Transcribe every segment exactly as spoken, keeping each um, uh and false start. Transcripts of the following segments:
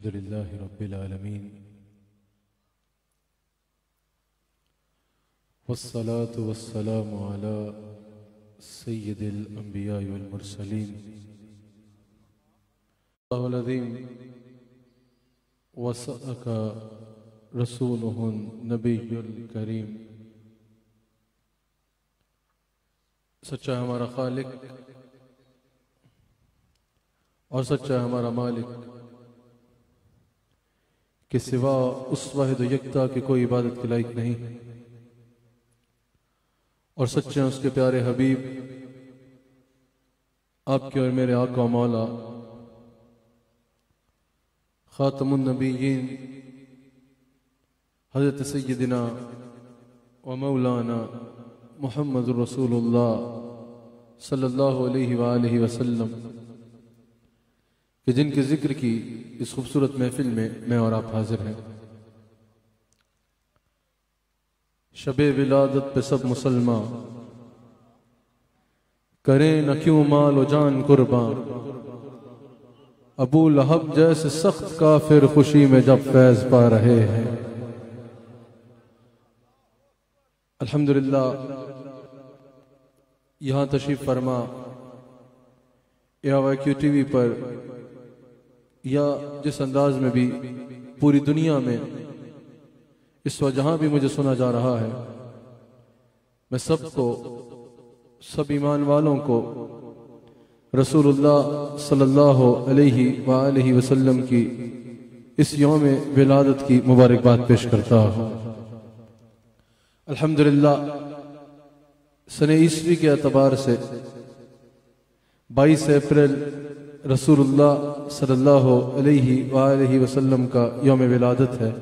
अल्हम्दुलिल्लाहि रब्बिल आलमीन वस्सलातु वस्सलामु अला सय्यिदिल अंबिया वल मुरसलीन अल्लाहुल अज़ीम वसअका रसूलुहुन नबियुल करीम। सच्चा हमारा खालिक और सच्चा हमारा मालिक के सिवा उस वाहिद यकता की कोई इबादत के लायक नहीं, और सच्चे उसके प्यारे हबीब आपके और मेरे आका मौला खातमुन नबीयीन हज़रत सय्यदिना व मौलाना मुहम्मदुर रसूलुल्लाह सल्लल्लाहु अलैहि वालिहि वसल्लम कि जिनके जिक्र की इस खूबसूरत महफिल में मैं और आप हाजिर हैं। शबे विलादत पे सब मुसलमान करें न क्यों माल जान कुर्बान, अबू लहब जैसे सख्त काफिर खुशी में जब फैज पा रहे हैं। अल्हम्दुलिल्लाह यहाँ तशरीफ फरमा या वाक्यू टीवी पर या जिस अंदाज में भी पूरी दुनिया में इस वक्त जहां भी मुझे सुना जा रहा है, मैं सबको सब ईमान वालों को रसूलुल्लाह सल्लल्लाहु अलैहि वालैहि वसल्लम की इस यौम विलादत की मुबारकबाद पेश करता हूँ। अल्हम्दुलिल्लाह सने ईस्वी के एतबार से बाईस अप्रैल रसूलुल्लाह सल्लल्लाहु अलैहि वालैहि वसल्लम का यौम विलादत है।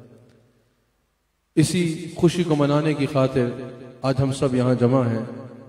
इसी खुशी को मनाने की खातिर आज हम सब यहाँ जमा हैं।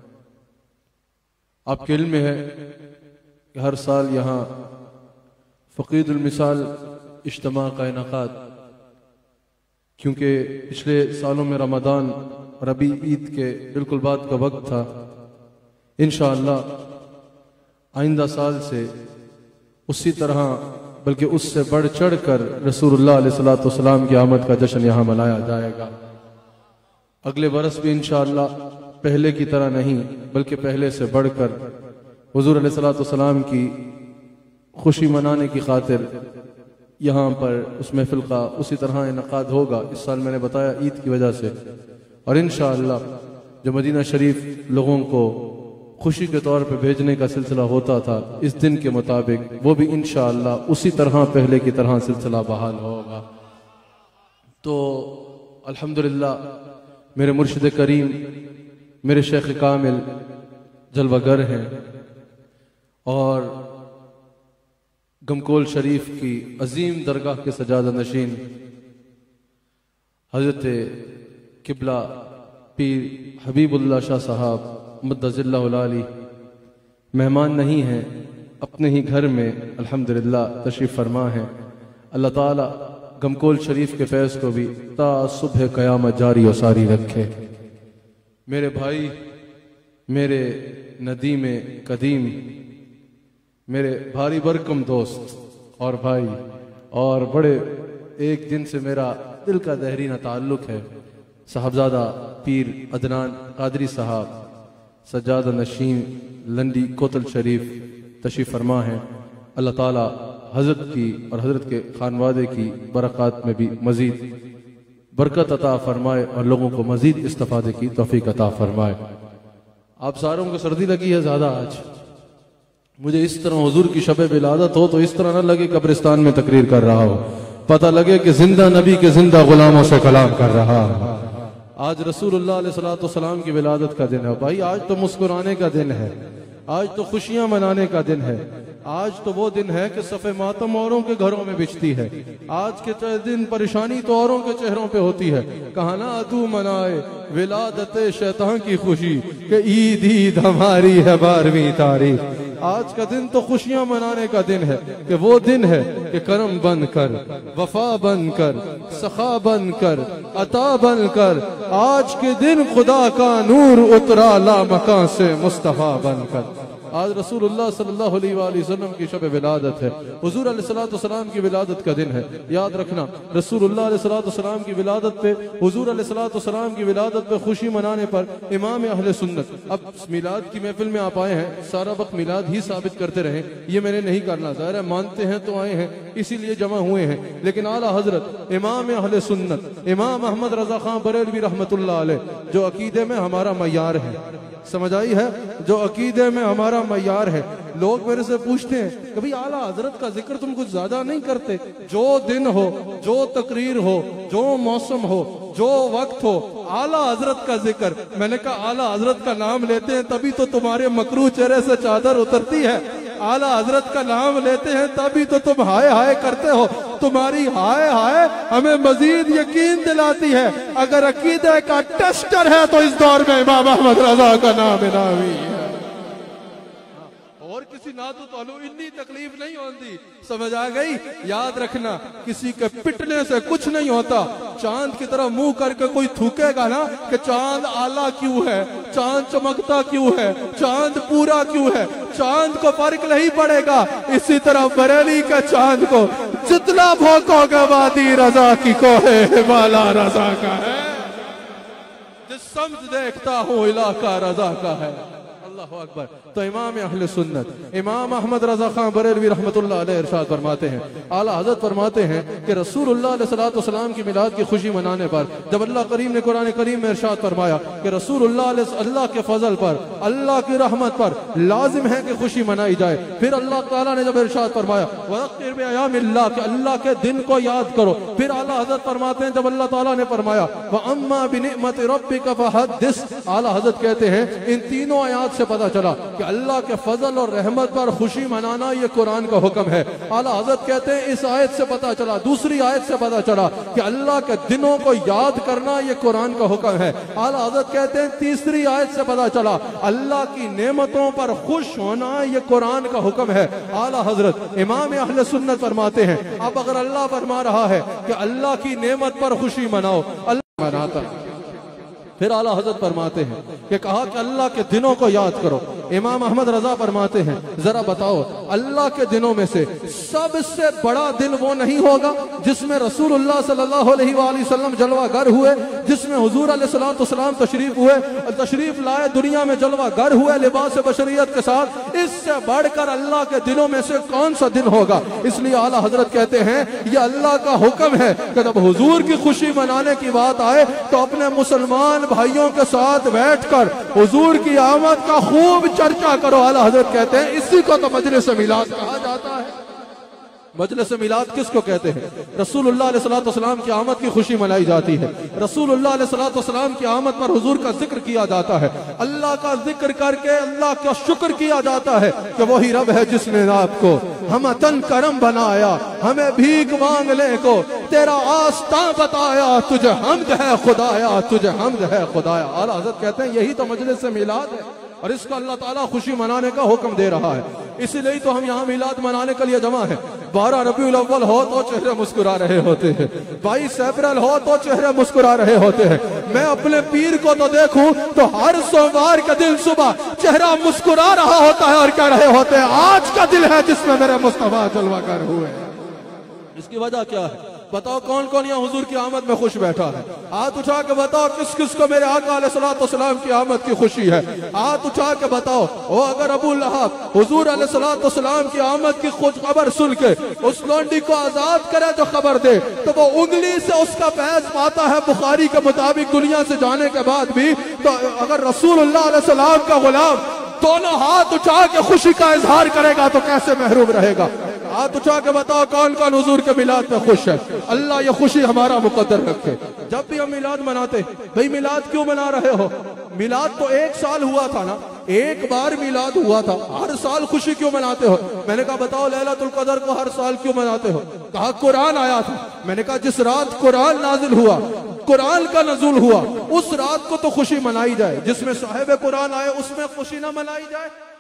आपके इल्म में है कि हर साल यहाँ फ़क़ीदुल मिसाल इज्तिमा का इनेकाद, क्योंकि पिछले सालों में रमज़ान और अभी ईद के बिल्कुल बाद का वक्त था। इंशाअल्लाह आइंदा साल से उसी तरह बल्कि उससे बढ़ चढ़ कर रसूलुल्लाह अलैहिस्सलातु वस्सलाम की आमद का जश्न यहाँ मनाया जाएगा। अगले बरस भी इंशाअल्लाह पहले की तरह नहीं बल्कि पहले से बढ़कर हुजूर अलैहिस्सलातु वस्सलाम की खुशी मनाने की खातिर यहाँ पर उस महफिल का उसी तरह इनेकाद होगा। इस साल मैंने बताया ईद की वजह से, और इंशाअल्लाह जो मदीना शरीफ लोगों को खुशी के तौर पे भेजने का सिलसिला होता था इस दिन के मुताबिक वो भी इंशाअल्लाह उसी तरह पहले की तरह सिलसिला बहाल होगा। तो अल्हम्दुलिल्लाह मेरे मुर्शिद करीम मेरे शेख कामिल जलवागर हैं, और गमकोल शरीफ की अजीम दरगाह के सजादा नशीन हजरत किबला पीर हबीबुल्लाह शाह साहब मुद्दज़िल्लाहुल आली मेहमान नहीं हैं, अपने ही घर में अल्हम्दुलिल्लाह तशरीफ फरमा है। अल्लाह ताला गमकोल शरीफ के फैज़ को भी ता सुबह क़यामत जारी और सारी रखे। मेरे भाई, मेरे नदीम कदीम, मेरे भारी बरकम दोस्त और भाई, और बड़े एक दिन से मेरा दिल का दहरीना ताल्लुक है, साहबजादा पीर अदनान कादरी साहब सज्जादा नशीन लंडी कोतल शरीफ तशरीफ फरमा है। अल्लाह ताला हजरत की और हजरत के खानवादे की बरक़ात में भी मजीद बरकत अता फरमाए और लोगों को मजीद इस्तिफादे की तौफीक अता फरमाए। आप सारों को सर्दी लगी है ज्यादा आज। मुझे इस तरह हुजूर की शब विलादत हो तो इस तरह न लगे कब्रिस्तान में तकरीर कर रहा हो, पता लगे कि जिंदा नबी के जिंदा गुलामों से कलाम कर रहा है। आज रसूलुल्लाह अलैहिस्सलातु वस्सलाम की विलादत का दिन है भाई। आज तो मुस्कुराने का दिन है, आज तो खुशियां मनाने का दिन है, आज तो वो दिन है कि सफ़े मातम औरों के घरों में बिछती है। आज के दिन परेशानी तो औरों के चेहरों पे होती है। कहा ना अदू मनाए विलादत शैतान की खुशी कि ईद ईद हमारी है बारहवीं तारीख। आज का दिन तो खुशियां मनाने का दिन है कि वो दिन है कि करम बन कर, वफा बन कर, सखा बन कर, अता बन कर, आज के दिन खुदा का नूर उतरा ला मकान से मुस्तफा बन कर। आज रसूलुल्लाह सल्लल्लाहु अलैहि वसल्लम की शब विलादत है, हुजूर अलैहिस्सलातु वस्सलाम की विलादत का दिन है। याद रखना, रसूलुल्लाह अलैहिस्सलातु वस्सलाम की विलादत पे, हुजूर अलैहिस्सलातु वस्सलाम की विलादत पे खुशी मनाने पर इमाम अहले सुन्नत, अब मिलाद की महफिल में आप आए हैं, सारा वक्त मिलाद ही साबित करते रहे, ये मैंने नहीं करना, ज़ाहिर है मानते हैं तो आए हैं, इसीलिए जमा हुए हैं। लेकिन आला हजरत इमाम अहले सुन्नत इमाम अहमद रजा खां बरेलवी रहमतुल्लाह अलैह, जो अकीदे में हमारा मयार है, समझ आई है, जो अकीदे में हमारा मयार है। लोग मेरे से पूछते हैं कि भाई आला हजरत का जिक्र तुम कुछ ज्यादा नहीं करते, जो दिन हो, जो तकरीर हो, जो मौसम हो, जो वक्त हो, आला हजरत का जिक्र। मैंने कहा आला हजरत का नाम लेते हैं तभी तो तुम्हारे मकरू चेहरे से चादर उतरती है, आला हजरत का नाम लेते हैं तभी तो तुम हाय हाय करते हो। तुम्हारी हाय हाय हमें मजीद यकीन दिलाती है। अगर अकीदे का टेस्टर है तो इस दौर में इमाम अहमद रजा का नाम इनामी है, और किसी ना तो तालु इतनी तकलीफ नहीं होती। समझ आ गई? याद रखना, किसी के पिटने से कुछ नहीं होता। चांद की तरह मुंह करके कोई थूकेगा ना कि चांद आला क्यों है, चांद चमकता क्यों है, चांद पूरा क्यों है, चांद को फर्क नहीं पड़ेगा। इसी तरह बरेली के चांद को जितना भोंकोगे वादी रजा की कोहे हिमाला रजा का है, जिस समझ देखता हूँ इलाका रजा का है। अल्लाहु अकबर। तो इमाम अहले सुन्नत इमाम अहमद रजा खां बरेलवी रहमतुल्लाह अलैह इरशाद फरमाते हैं, आला हज़रत फरमाते हैं कि रसूलुल्लाह अलैहिस्सलातु वस्सलाम की मिलाद की खुशी मनाने पर जब अल्लाह करीम ने कुरान करीम में इरशाद फरमाया कि रसूलुल्लाह अल्लाह के फजल पर, अल्लाह की रहमत पर लाजिम है कि खुशी मनाई जाए। फिर अल्लाह ताला ने जब इरशाद फरमाया वज़क्किर बिअयामिल्लाह कि अल्लाह के दिन को याद करो, फिर आला हज़रत फरमाते हैं जब अल्लाह ताला ने फरमाया व अम्मा बिनिअमति रब्बिका फहद्दिस, आला हज़रत कहते हैं इन तीनों आयात से पता चला कि अल्लाह के फजल और रहमत पर खुशी मनाना ये कुरान का हुक्म है। आला हज़रत कहते हैं इस आयत से पता चला, दूसरी आयत से पता चला कि अल्लाह के दिनों को याद करना ये कुरान का हुक्म है। आला हज़रत कहते हैं तीसरी आयत से पता चला अल्लाह की नेमतों पर खुश होना ये कुरान का हुक्म है। आला हज़रत इमाम अहले सुन्नत फरमाते हैं अब अगर अल्लाह फरमा रहा है कि अल्लाह की नेमत पर खुशी मनाओ, अल्लाह मनाता है। फिर आला हज़रत फरमाते हैं कि कहा कि अल्लाह के दिनों को याद करो। इमाम अहमद रजा फरमाते हैं जरा बताओ अल्लाह के दिनों में से सबसे बड़ा दिन वो नहीं होगा जिसमें रसूलुल्लाह सल्लल्लाहु अलैहि वसल्लम जलवागर हुए, जिसमें हुजूर अलैहिस्सलातु वस्सलाम तशरीफ हुए, तशरीफ लाए, दुनिया में जलवागर हुए लिबास बशरियत के साथ। इससे बढ़कर अल्लाह के दिनों में से कौन सा दिन होगा? इसलिए आला हज़रत कहते हैं यह अल्लाह का हुक्म है कि जब हुजूर की खुशी मनाने की बात आए तो अपने मुसलमान भाइयों के साथ बैठकर हुजूर की आमद का खूब चर्चा करो। आला हज़रत कहते हैं इसी को तो मजलिस मिलाद कहा जाता है। मजलिस मिलाद किसको कहते हैं? रसूलुल्लाह अलैहिस्सलातु वस्सलाम की आमद की खुशी मनाई जाती है, रसूलुल्लाह अलैहिस्सलातु वस्सलाम की आमद पर हुजूर का जिक्र किया जाता है, अल्लाह का जिक्र करके अल्लाह का शुक्र किया जाता है कि वही रब है जिसने आपको हम तन करम बनाया, हमें भीख मांगने को तेरा आस्था बताया, तुझे हम्द है खुदाया, तुझे हम्द है खुदाया। आला हज़रत कहते हैं यही तो मजलिस मिलाद है और इसका अल्लाह ताला खुशी मनाने का हुक्म दे रहा है। इसीलिए तो हम यहाँ मिलाद मनाने के लिए जमा है। बारह रबीउल अव्वल हो तो चेहरे मुस्कुरा रहे होते हैं, बाईस अप्रैल हो तो चेहरे मुस्कुरा रहे होते हैं। मैं अपने पीर को तो देखूं तो हर सोमवार के दिन सुबह चेहरा मुस्कुरा रहा होता है और कह रहे होते हैं आज का दिन है जिसमें मेरे मुस्तफा जलवागर हुए। इसकी वजह क्या है? बताओ कौन कौन यहाँ हुजूर की आमद में खुश बैठा है? हाथ उठा के बताओ किस किस को मेरे आका अलैहिस्सलातु वस्सलाम की आमद की खुशी है। हाथ उठा के बताओ। ओ अगर अबू लहब हुजूर अलैहिस्सलातु वस्सलाम की आमद की खुद खबर सुन के उस लौंडी को आजाद करे जो खबर दे तो वो उंगली से उसका फैज पाता है बुखारी के मुताबिक दुनिया से जाने के बाद भी। तो अगर रसूलुल्लाह अलैहिस्सलाम का गुलाम दोनों हाथ उठा के खुशी का इजहार करेगा तो कैसे महरूम रहेगा? हाथ उठा के बताओ कौन कौन हुजूर के मिलाद में खुश है। अल्लाह ये खुशी हमारा मुकद्दर रखे। जब भी हम मिलाद मनाते, भाई मिलाद क्यों मना रहे हो? मिलाद तो एक साल हुआ था ना, एक बार मिलाद हुआ था, हर साल खुशी क्यों मनाते हो? मैंने कहा बताओ लैलतुल कदर को हर साल क्यों मनाते हो? कहा कुरान आया था। मैंने कहा जिस रात कुरान नाजिल हुआ, कुरान का नज़ुल हुआ, उस रात को तो खुशी मनाई जाए। जिसमें साहिब कुरान आए उसमें खुशी ना मनाई जाए?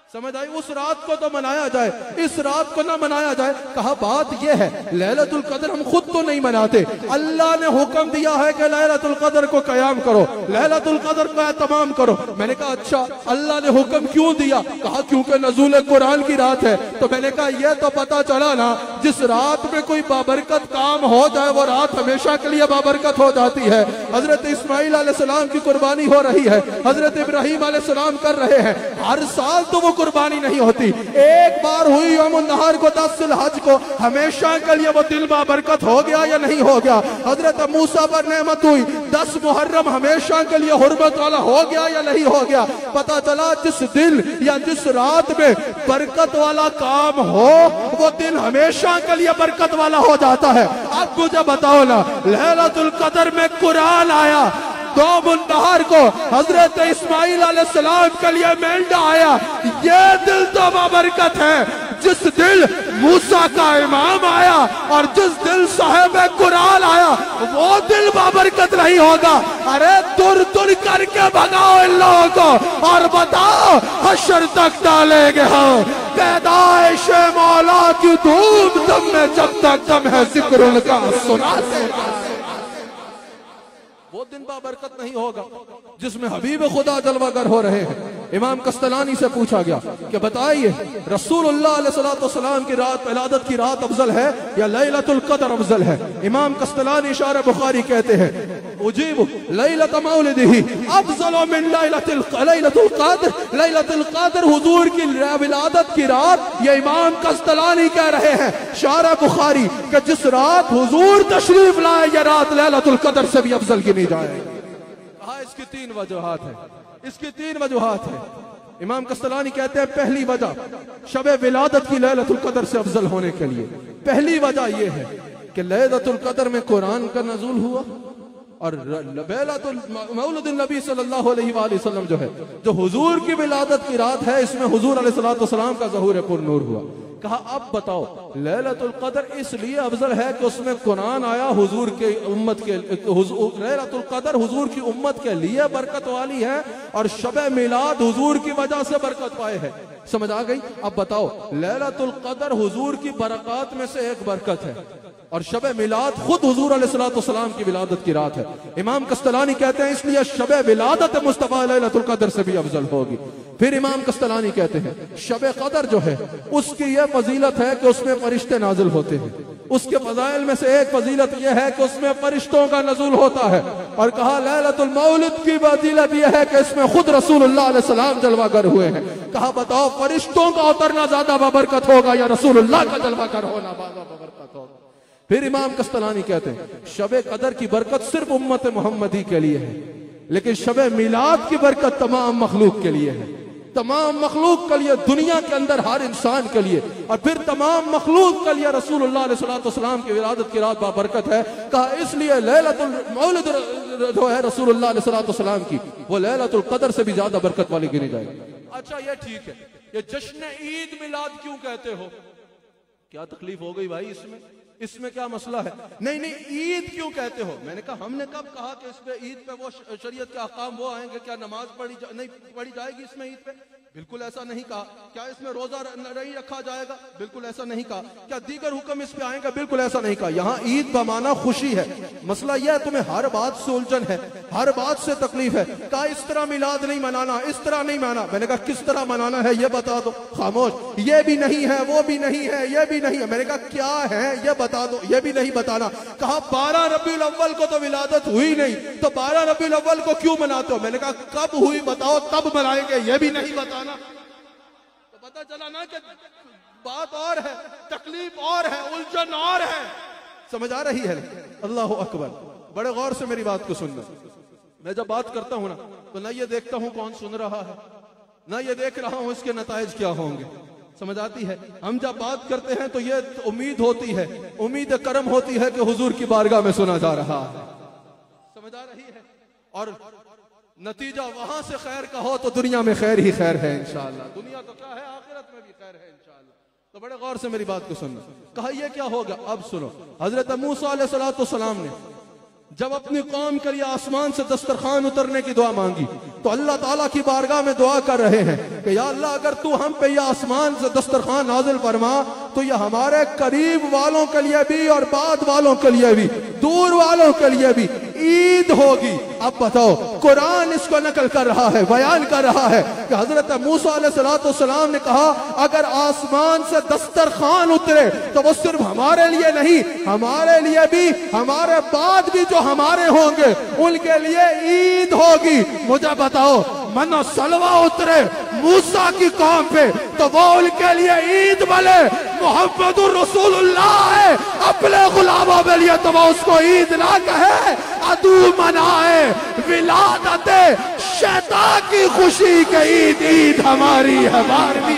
समझ आई? उस रात को तो मनाया जाए, इस रात को ना मनाया जाए। कहा बात यह है लैलतुल कद्र हम खुद तो नहीं मनाते, अल्लाह ने हुक्म दिया है कि लैलतुल कद्र को कयाम करो, लैलतुल कद्र को तमाम करो। मैंने कहा अच्छा अल्लाह ने हुक्म क्यों दिया? कहा क्योंकि नज़ूल कुरान की रात है। तो मैंने कहा यह तो पता चला ना, जिस रात में कोई बाबरकत काम हो जाए वो रात हमेशा के लिए बाबरकत हो जाती है। हजरत इस्माइल अलैहिस्सलाम की कुर्बानी हो रही है, हजरत इब्राहिम अलैहिस्सलाम कर रहे हैं, हर साल तो वो कुर्बानी नहीं होती, एक बार हुई यौमुन नहर को, दस हज को, हमेशा के लिए वो दिल बाबरकत हो गया या नहीं हो गया? हजरत मूसा पर नेमत हुई, दस मुहर्रम हमेशा के लिए हुर्मत वाला हो गया या नहीं हो गया? पता चला जिस दिल या जिस रात में बरकत वाला काम हो वो दिन हमेशा के लिए बरकत वाला हो जाता है। अब मुझे बताओ ना, लैलतुल कद्र में कुरान आया, यौमुन नहर को हजरत इस्माइल अलैहिस्सलाम के लिए मेंढा आया, ये दिल तो बाबरकत है। जिस दिल मूसा का इमाम आया और जिस दिल साहिब कुरान आया वो दिल बाबरकत नहीं होगा। अरे तुर तुर करके भगाओ इन लोगों को और बताओ हशर तक डालेंगे हम। पैदाइश मौला की धूम दम में जब तक दम है जिक्र उनका सुनाते वो दिन बाबरकत नहीं होगा जिसमें हबीब खुदा जलवागर हो रहे हैं। इमाम कस्तलानी से पूछा गया कि बताइए रसूलुल्लाह अलैहिस्सलाम की रात, विलादत की रात अफजल है या लैलतुल कद्र अफजल है? इमाम कस्तलानी शार बुखारी कहते हैं उजीब लैलत मौलिदिही अफजल मिन लैलतुल लैलतुल कद्र। लैलतुल कद्र हुजूर की विलादत की रात, ये इमाम कस्तलानी कह रहे हैं शार बुखारी कि जिस रात हुजूर तशरीफ लाए ये रात लैलतुल कद्र से भी अफजल गिनी जाएगी। कहा इसकी तीन वजूहात है, इसकी तीन वजूहात है। इमाम कस्तलानी कहते हैं पहली वजह शब विलादत की लैलतुल कद्र से अफजल होने के लिए पहली वजह यह है कि लैलतुल कद्र में कुरान का नज़ूल हुआ और लैलतुल मौलिद नबी सल्लल्लाहु अलैहि वसल्लम जो है, जो हुजूर की विलादत की रात है, इसमें हुजूर अलैहिस्सलातु वस्सलाम का ज़हूर पुर नूर हुआ। कहा अब बताओ लैलतुल कद्र इसलिए अफजल है कि उसमें कुरान आया हुजूर के उम्मत के, लैलतुल कद्र हुजूर की उम्मत के लिए बरकत वाली है और शब मिलाद हुजूर की वजह से बरकत पाए है। समझ आ गई? अब बताओ लैलतुल कद्र हुजूर की बरकत में से एक बरकत है और शब मिलाद खुद हुजूर अलैहिस्सलाम की विलादत की रात है। इमाम कस्तलानी कहते हैं इसलिए शब विलादत मुस्तफा लैलतुल कद्र से भी अफजल होगी। फिर इमाम कस्तलानी कहते हैं शब कद्र जो है उसकी यह फजीलत है कि उसमें फरिश्ते नाजिल होते हैं। उसके फजाइल में से एक फजीलत यह है कि उसमें फरिश्तों का नज़ूल होता है। और कहा लैलतुल मौलिद की फजीलत यह है कि इसमें खुद रसूलुल्लाह अलैहिस्सलाम जलवागर हुए हैं। कहा बताओ फरिश्तों का उतरना ज्यादा बाबरकत होगा या रसूलुल्लाह का जलवागर होना बाबरकत होगा? फिर इमाम कस्तलानी कहते हैं शब कद्र की बरकत सिर्फ उम्मत मोहम्मदी के लिए है, लेकिन शब मिलाद की बरकत तमाम मखलूक के लिए है, तमाम मखलूक के लिए, दुनिया के अंदर हर इंसान के लिए, और फिर तमाम मखलूक के लिए रसूलुल्लाह अलैहिस्सलाम की विलादत की रात बाबरकत है। कहा इसलिए लैलतुल मौलिद जो है रसूलुल्लाह अलैहिस्सलाम की वो लैलतुल कद्र से भी ज्यादा बरकत वाली गिनी जाएगी। अच्छा ये ठीक है, ये जश्न ईद मिलाद क्यों कहते हो? क्या तकलीफ हो गई भाई इसमें? इसमें क्या मसला है? नहीं नहीं ईद क्यों कहते हो? मैंने कहा हमने कब कहा कि इस पे ईद पे वो शरीयत के अहकाम वो आएंगे? क्या नमाज पढ़ी नहीं पढ़ी जाएगी इसमें ईद पे? बिल्कुल ऐसा नहीं कहा। क्या इसमें रोजा नहीं रखा जाएगा? बिल्कुल ऐसा नहीं कहा। क्या दीगर हुक्म इस पे आएंगे? बिल्कुल ऐसा नहीं कहा। यहाँ ईद बमाना खुशी है। मसला यह है तुम्हें हर बात से उलझन है, हर बात से तकलीफ है। कहा इस तरह मिलाद नहीं मनाना, इस तरह नहीं माना। मैंने कहा किस तरह मनाना है ये बता दो। खामोश, ये भी नहीं है, वो भी नहीं है, ये भी नहीं है। मैंने कहा क्या है ये बता दो, ये भी नहीं बताना। कहा बारह रबीउल अव्वल को तो विलादत हुई नहीं, तो बारह रबीउल अव्वल को क्यों मनाते हो? मैंने कहा कब हुई बताओ तब मनाएंगे, ये भी नहीं बताना। तो पता चला ना कि बात और है, तकलीफ और है, उलझन और है। समझ आ रही है? अल्लाह अकबर। बड़े गौर से मेरी बात को सुनना। मैं जब बात करता हूं ना तो ना ये देखता हूं कौन सुन रहा है, ना ये देख रहा हूं इसके नताइज क्या होंगे। समझ आती है? हम जब बात करते हैं तो ये उम्मीद होती है, उम्मीद करम होती है कि हुजूर की बारगाह में सुना जा रहा है। समझ आ रही है? और नतीजा वहां से खैर का हो तो दुनिया में खैर ही खैर है इंशाअल्लाह। दुनिया तो क्या है, आखिरत में भी खैर है इंशाअल्लाह। तो बड़े गौर से मेरी बात को सुनना। कहा यह क्या होगा? अब सुनो, हजरत मूसा अलैहिस्सलाम ने जब अपनी कौम के लिए आसमान से दस्तरखान उतरने की दुआ मांगी तो अल्लाह ताला की बारगाह में दुआ कर रहे हैं कि या अल्लाह अगर तू हम पे यह आसमान से दस्तरखान नाजिल फरमा तो यह हमारे करीब वालों के लिए भी और बाद वालों के लिए भी, दूर वालों के लिए भी ईद होगी। अब बताओ, कुरान इसको नकल कर रहा है, बयान कर रहा है कि हजरत मूसा अलैहिस्सलाम ने कहा अगर आसमान से दस्तरखान उतरे तो वो सिर्फ हमारे लिए नहीं, हमारे लिए भी, हमारे बाद भी जो हमारे होंगे उनके लिए ईद होगी। मुझे बताओ, मनो सलवा उतरे मूसा की कौम पे तो वो उनके लिए ईद बने, मोहम्मदुर रसूलुल्लाह है अपने गुलामों के लिए तो वो उसको ईद ना कहे, अदू मनाए विलादत शैतान की खुशी के ईद ईद हमारी हमारी।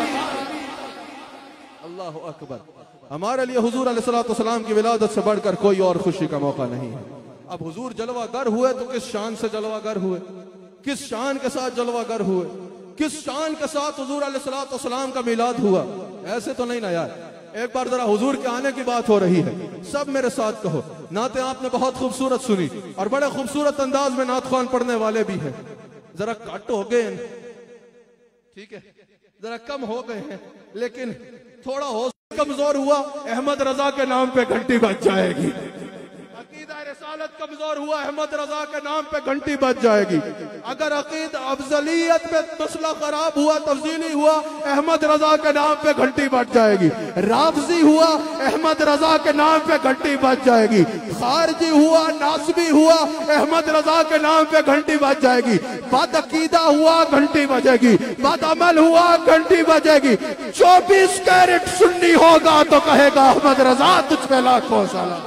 अल्लाह अकबर। हमारे लिए हुजूर अलैहिस्सलाम की विलादत से बढ़कर कोई और खुशी का मौका नहीं है। अब हुजूर जलवागर हुए तो किस शान से जलवागर हुए, किस शान के साथ जलवागर हुए, किस शान के साथ हुजूर अलैहिस्सलाम का मिलाद हुआ। ऐसे तो नहीं ना यार। एक बार जरा हुजूर के आने की बात हो रही है, सब मेरे साथ कहो। नाते आपने बहुत खूबसूरत सुनी और बड़े खूबसूरत अंदाज में नात ख्वान पढ़ने वाले भी हैं। जरा कट हो गए, ठीक है, जरा कम हो गए हैं, लेकिन थोड़ा हो कमजोर हुआ, अहमद रजा के नाम पे घंटी बज जाएगी। अकीदा रिसालत कमजोर हुआ, अहमद रजा के नाम पे घंटी बज जाएगी। अगर अकीद अफजलियत में मसला खराब हुआ, तफजीली हुआ, अहमद रजा के नाम पे घंटी बज जाएगी। राफजी हुआ, अहमद रजा के नाम पे घंटी बज जाएगी। खारजी हुआ, नासबी हुआ, अहमद रजा के नाम पे घंटी बज जाएगी। बद अकीदा हुआ, घंटी बजेगी। बद अमल हुआ, घंटी बजेगी। चौबीस कैरेट सुन्नी होगा तो कहेगा अहमद रजा तुझ पे लाखों सलाम।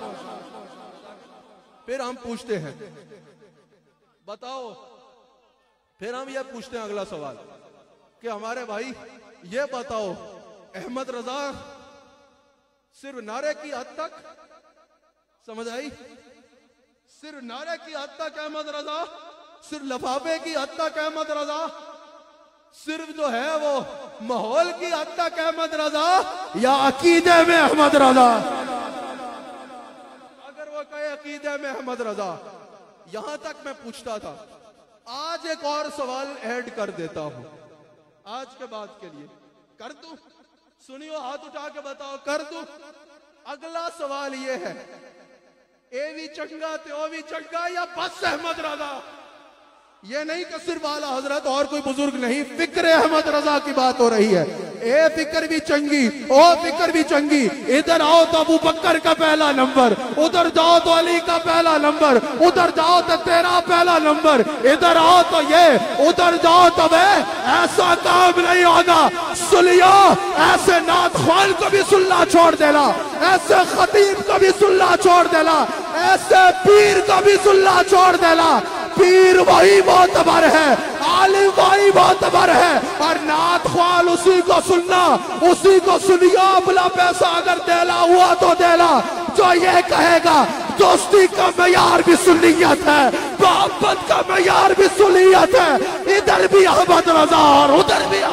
फिर हम पूछते हैं, बताओ, फिर हम ये पूछते हैं अगला सवाल कि हमारे भाई ये बताओ, अहमद रजा सिर्फ नारे की हद तक, समझ आई, सिर्फ नारे की हद तक अहमद रजा, सिर्फ लफाफे की हद तक अहमद रजा, सिर्फ जो है वो माहौल की हद तक अहमद रजा, या अकीदे में अहमद रजा? कहे अकीदे में अहमद रजा। यहां तक मैं पूछता था, आज एक और सवाल ऐड कर देता हूं, आज के बाद के लिए कर दूं? सुनियो, हाथ उठा के बताओ, कर दूं? अगला सवाल ये है, ए भी चंगा त्यो भी चंगा या बस अहमद रजा? ये नहीं कि सिर्फ आला हजरत और कोई बुजुर्ग नहीं, फिक्र अहमद रजा की बात हो रही है। ए फिक्र भी चंगी, ओ फिक्र भी चंगी। इधर आओ तो अबू बकर का पहला नंबर, उधर जाओ तो अली का पहला नंबर, उधर जाओ तो तेरा पहला नंबर, इधर आओ तो ये, उधर जाओ तो वे। ऐसा काम नहीं होगा। सुनियो, ऐसे नात ख्वान को भी सुनना छोड़ देना, ऐसे खतीब को भी सुनना छोड़ देना, ऐसे पीर को भी सुनना छोड़ देना। पीर वही मोतबर है, आलिम वही मोतबर है, और नात ख्वाल उसी को सुनना, उसी को सुनियो। अपना पैसा अगर देना हुआ तो देना, जो ये कहेगा दोस्ती का मयार भी सुन्नियत है, मोहब्बत का मयार भी सुन्नियत है। इधर भी अहमद रजा और उधर भी।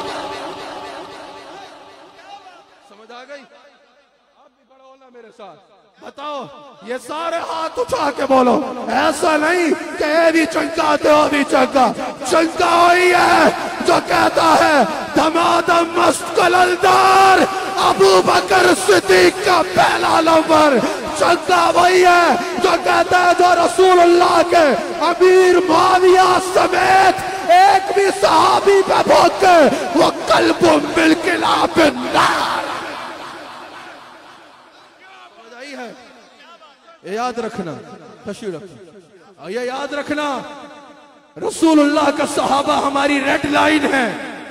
समझ आ गई? आप भी खड़ा होना मेरे साथ। बताओ, ये सारे हाथ उठा के बोलो, ऐसा नहीं कि ये भी चंगा तो भी चंगा। चंगा वही है जो कहता है धमाधम मस्त कलंदर अबू बकर सिद्दीक का पहला नंबर। चंगा वही है जो कहता है जो रसूलुल्लाह के अमीर मुआविया समेत एक भी सहाबी पे भोग के वो कल्बो मिलकिला बिन्नार। ये याद रखना, खुशी रखना, ये याद रखना, रसूलुल्लाह का सहाबा हमारी रेड लाइन है।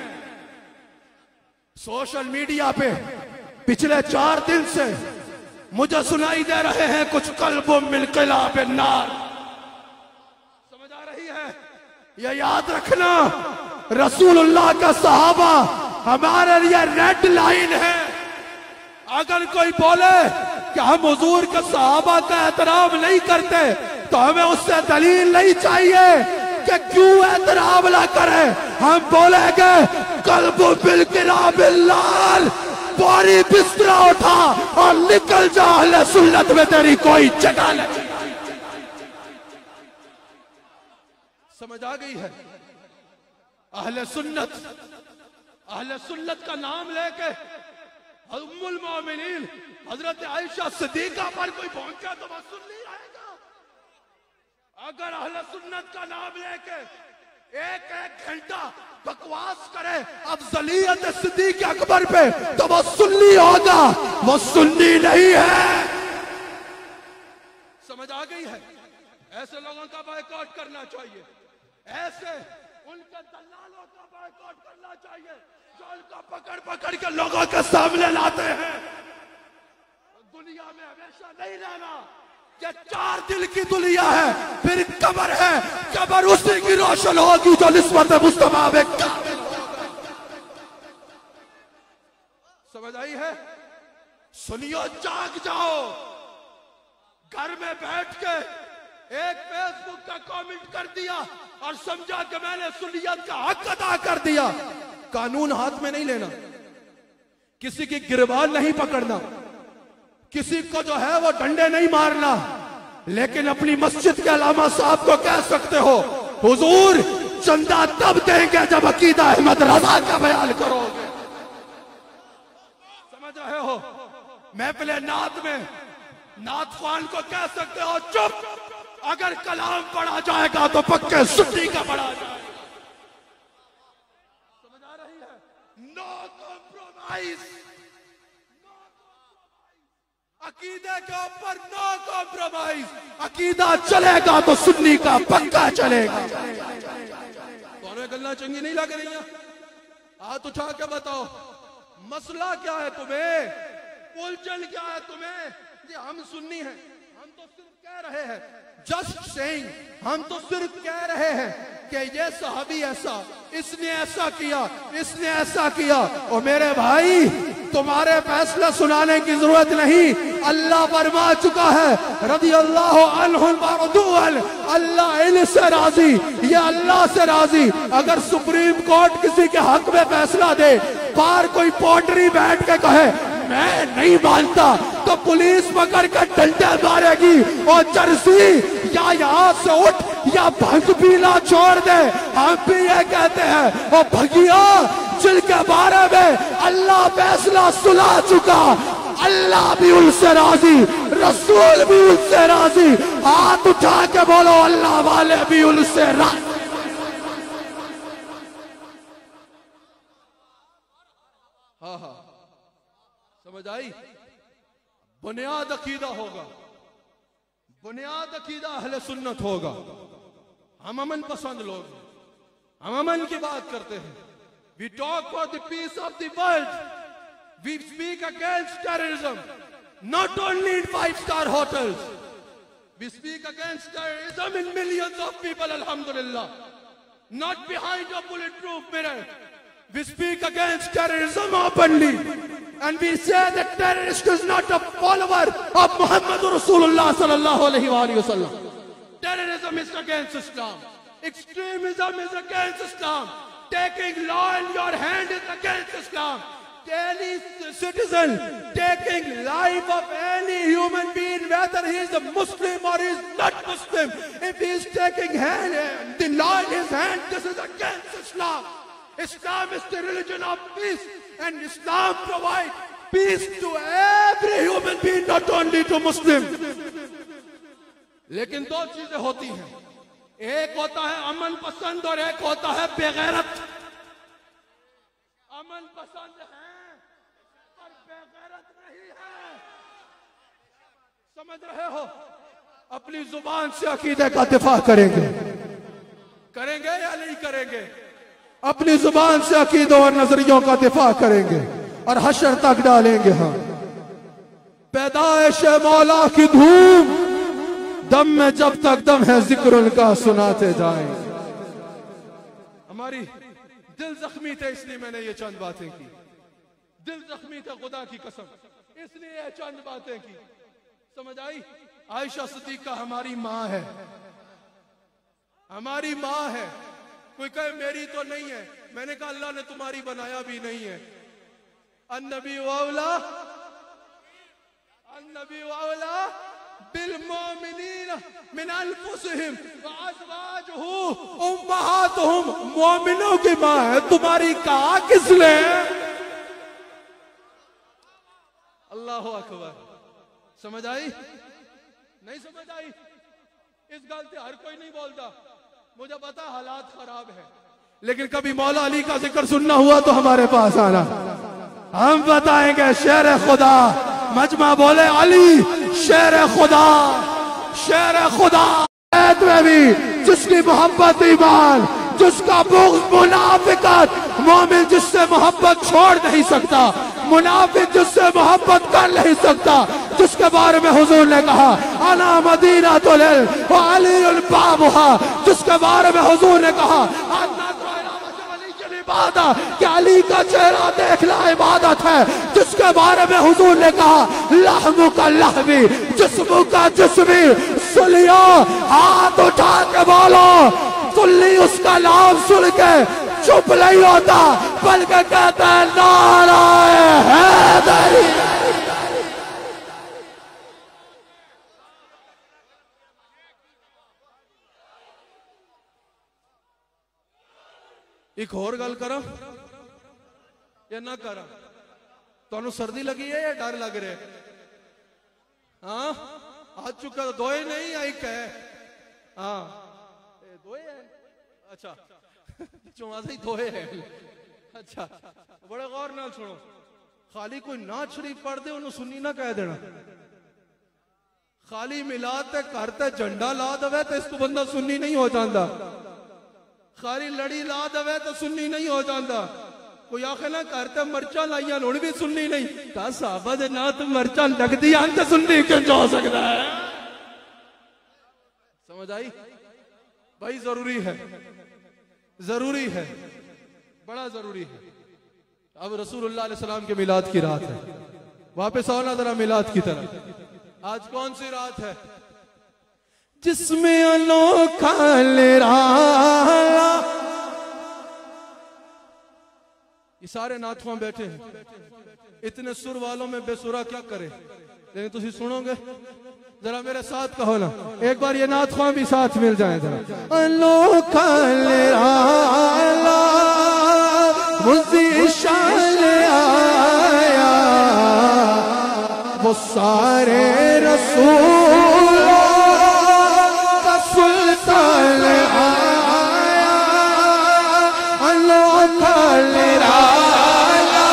सोशल मीडिया पे पिछले चार दिन से मुझे सुनाई दे रहे हैं कुछ कल्बो मिलकिला बिन्नार। समझ आ रही है? ये याद रखना, रसूलुल्लाह का सहाबा हमारे लिए रेड लाइन है। अगर कोई बोले कि हम हुजूर के सहाबा का एहतराम नहीं करते तो हमें उससे दलील नहीं चाहिए कि क्यों एहतराम ना करे। हम बोलेंगे कल्बो बिलकिला बिल्लाल, बोरी बिस्तरा उठा और निकल जा, अहले सुन्नत में तेरी कोई जगह नहीं। समझ आ गई है? अहले सुन्नत, अहले सुन्नत का नाम लेके उम्मुल मोमिनीन हजरत आयशा सिद्दीका पर कोई पहुंचा तो वह सुन्नी रहेगा। अगर अहले सुन्नत का नाम लेके एक एक घंटा बकवास करे अफजलियत सिद्दीक अकबर पे तो वो सुन्नी होगा, वो सुन्नी नहीं है। समझ आ गई है? ऐसे लोगों का बायकॉट करना चाहिए, ऐसे उनके दलालों का बायकॉट करना चाहिए जो उनको पकड़ पकड़ के लोगों के सामने लाते हैं। दुनिया में हमेशा नहीं रहना, ये चार दिल की दुनिया है, फिर कब्र है, कब्र उसी की रोशन होगी जो निस्बत मुस्तफा में कामिल होगा। समझ आई है? सुनियो, जाग जाओ। घर में बैठ के एक फेसबुक का कमेंट कर दिया और समझा कि मैंने सुन्नियत का हक अदा कर दिया। कानून हाथ में नहीं लेना, किसी की गिरबान नहीं पकड़ना, किसी को जो है वो डंडे नहीं मारना, लेकिन अपनी मस्जिद के अलामा साहब को कह सकते हो हुजूर चंदा तब देंगे जब अकीदा अहमद रजा का बयान करोगे। समझ रहे हो? महफिले नात में नात खान को कह सकते हो चुप, अगर कलाम पढ़ा जाएगा तो पक्के सुन्नी का पढ़ा जाएगा। समझ आ रही है? नो कॉम्प्रोमाइज, अकीदे के ऊपर नो कॉम्प्रोमाइज। अकीदा चलेगा तो सुन्नी का पक्का चलेगा। तुम्हें गल्ला चंगी नहीं लग रही है? हाथ उठा के बताओ मसला क्या है तुम्हें, उलझन क्या है तुम्हें? जी हम सुन्नी हैं, हम तो सिर्फ कह रहे हैं, जस्ट सेइंग, हम तो सिर्फ कह रहे हैं कि ये सहाबी ऐसा, इसने ऐसा किया, इसने ऐसा किया। और मेरे भाई तुम्हारे फैसला सुनाने की जरूरत नहीं, अल्लाह फरमा चुका है रज़ी अल्लाह अन्हुम वरदूअन, अल्लाह इनसे राजी, ये अल्लाह से राजी। अगर सुप्रीम कोर्ट किसी के हक में फैसला दे, बाहर कोई पोटरी बैठ के कहे मैं नहीं मानता, तो पुलिस पकड़ कर डंडे मारेगी और जर्सी या यहाँ से उठ या भंग पीना छोड़ दे। हम भी ये कहते हैं और भगिया जिनके बारे में अल्लाह फैसला सुना चुका, अल्लाह भी उनसे राजी, रसूल भी उनसे राजी। हाथ उठा के बोलो अल्लाह वाले भी उनसे राजी। हाँ हाँ समझ आई? बुनियाद अकीदा होगा, बुनियाद अकीदा अहले सुन्नत होगा। हम अमन पसंद लोग, हम अमन की बात करते हैं। We talk for the peace of the world, we speak against terrorism, not only in five star hotels, we speak against terrorism in millions of people, अल्हम्दुलिल्लाह, not behind a bulletproof mirror. We speak against terrorism openly, and we say that terrorist is not a follower of Muhammad Rasulullah sallallahu alaihi wasallam. Terrorism is against Islam. Extremism is against Islam. Taking law in your hand is against Islam. Any citizen taking life of any human being, whether he is a Muslim or he is not Muslim, if he is taking hand, the law in his hand, this is against Islam. Islam is the religion of peace, and Islam provides peace to every human being, not only to Muslim. लेकिन दो चीजें होती हैं, एक होता है अमन पसंद और एक होता है बेगैरत। अमन पसंद है पर बेगैरत नहीं है। समझ रहे हो? अपनी जुबान से अकीदे का दिफा करेंगे, करेंगे या नहीं करेंगे? अपनी जुबान से अकीदों और नजरियों का दिफा करेंगे और हशर तक डालेंगे। हम पैदाइश मौला की धूम, दम में जब तक दम है जिक्र उनका सुनाते जाएंगे। हमारी दिल जख्मी थे इसलिए मैंने ये चंद बातें की, दिल जख्मी थे खुदा की कसम, इसलिए ये चंद बातें की। समझ आई? आयशा सिद्दीका हमारी माँ है, हमारी माँ है। कोई कहे मेरी तो नहीं है, मैंने कहा अल्लाह ने तुम्हारी बनाया भी नहीं है। अन्नबी वाउला, अन्नबी वाउला बिल मोमिनीन मिन अनफुसिहिम व अज़वाजुहु उम्महातुहुम, मोमिनों की माँ है, तुम्हारी कहा किसने? अल्लाह अकबर। समझ आई? नहीं समझ आई? इस गलती हर कोई नहीं बोलता, मुझे पता हालात खराब है, लेकिन कभी मौला अली का जिक्र सुनना हुआ तो हमारे पास आना, हम बताएंगे शेर खुदा। मजमा बोले अली शेर खुदा, शेर खुदा। में भी जिसकी मोहब्बत ईमान, जिसका बुग़्ज़ मुनाफिकत, मोमिन जिससे मोहब्बत छोड़ नहीं सकता, मुनाफिक जिससे मोहब्बत कर नहीं सकता, जिसके बारे में हुजूर ने कहा अना मदीना तो ले अली बाबुहा, जिसके बारे में हुजूर ने कहा कि अली का चेहरा देखना इबादत है, जिसके बारे में हुजूर ने कहा लहमु का लहमी जिस्मु का जिस्मी, सुलियो हाथ उठा के बोलो, सुल्ली उसका नाम सुन के चुप नहीं होता, बल्कि कहता है नाराए हैदरी। एक और गल करा या ना करा? तुहानू सर्दी लगी है या डर लग रहा है? हाँ आ चुका, दोए नहीं आई है। हाँ दोए है, अच्छा चौवासी दोए है। अच्छा बड़े गौर नाल सुनो, खाली कोई नात शरीफ पढ़ दे उन्होंने सुन्नी ना कह देना, खाली मिलाद ते घर ते झंडा ला दवे तो इसको बंदा सुन्नी नहीं हो जाता, खाली लड़ी ला दवे तो सुन्नी नहीं हो जाता। कोई आखे ना घर ते मर्चा लाइया हुण भी सुन्नी नहीं, कहा साहबा दे ना तो मर्चा लगदी आन ते सुन्नी क्यों हो सकता है? समझ आई भाई? जरूरी है, जरूरी है, बड़ा जरूरी है। अब रसूलुल्लाह अलैहि सलाम के मिलाद की रात है, वापस आओ ना जरा मिलाद की तरफ। आज कौन सी रात है? जिसमें अनोखा निराला, ये सारे नाथुआ बैठे हैं, इतने सुर वालों में बेसुरा क्या करे, लेकिन तुसी सुनोगे जरा मेरे साथ कहो ना एक बार, ये नाथुआ भी साथ मिल जाए जरा। अनोखा निराला मुझे शान आया, वो सारे रसूल सुल्तान आया, अनोखा निराला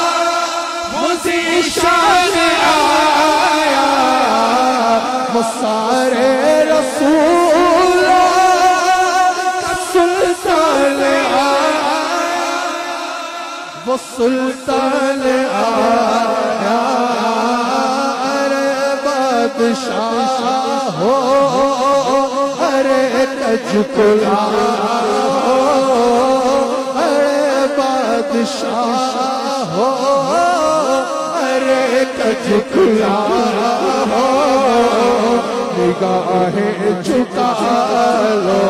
मुझे शान आया, वो सारे रसूल सुल्तान आया, वो सुल्तान आया। अरे बादशाह हो, अरे कजकुला हो, अरे बादशाह हो, अरे कजकुला हो, निगाहें झुका लो,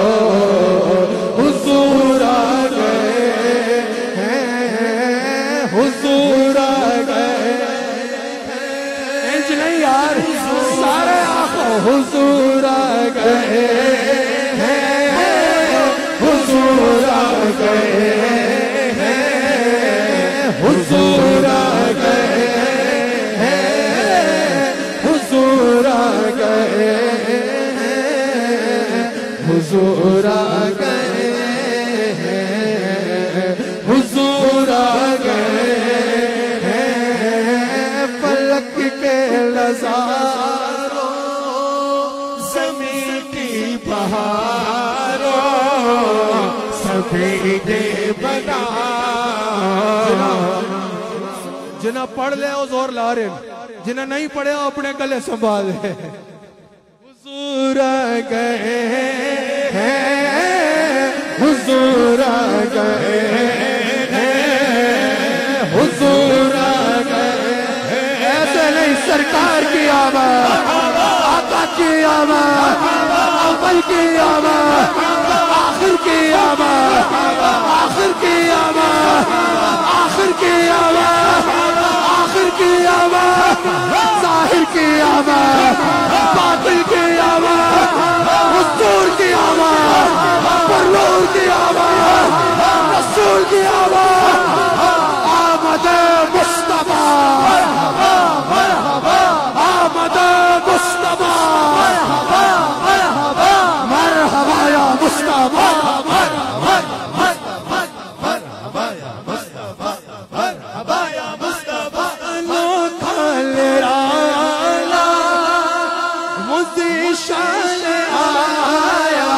हुजूर आ गए हैं, हुजूर आ गए। इंज नहीं यार, सारे आंखों हुजूर आ गए हैं, हुजूर आ गए हैं, हुजूर आ गए हैं, हुजूर आ गए हैं, हुजूर आ गए हैं, हुजूर आ गए हैं। फलक के नज़ारों, ज़मीन की बहारों, सभी दे बना। जिन्हें पढ़ ले वो जोर ला रहे, जिन्हें नहीं पढ़े वो अपने गले संभाल ले। हुजूर आ गए हैं, हुजूर आ गए हैं, हुजूर आ गए। ऐसे नहीं, सरकार की आवाज़, आका की आवाज़, अव्वल की आवाज़, आखिर की आवाज़, आखिर की आवाज़, आखिर की आवाज़, आखिर की आवाज़, जाहिर की आवाज़, बातिल की आवाज़, मुज़ीशान आया,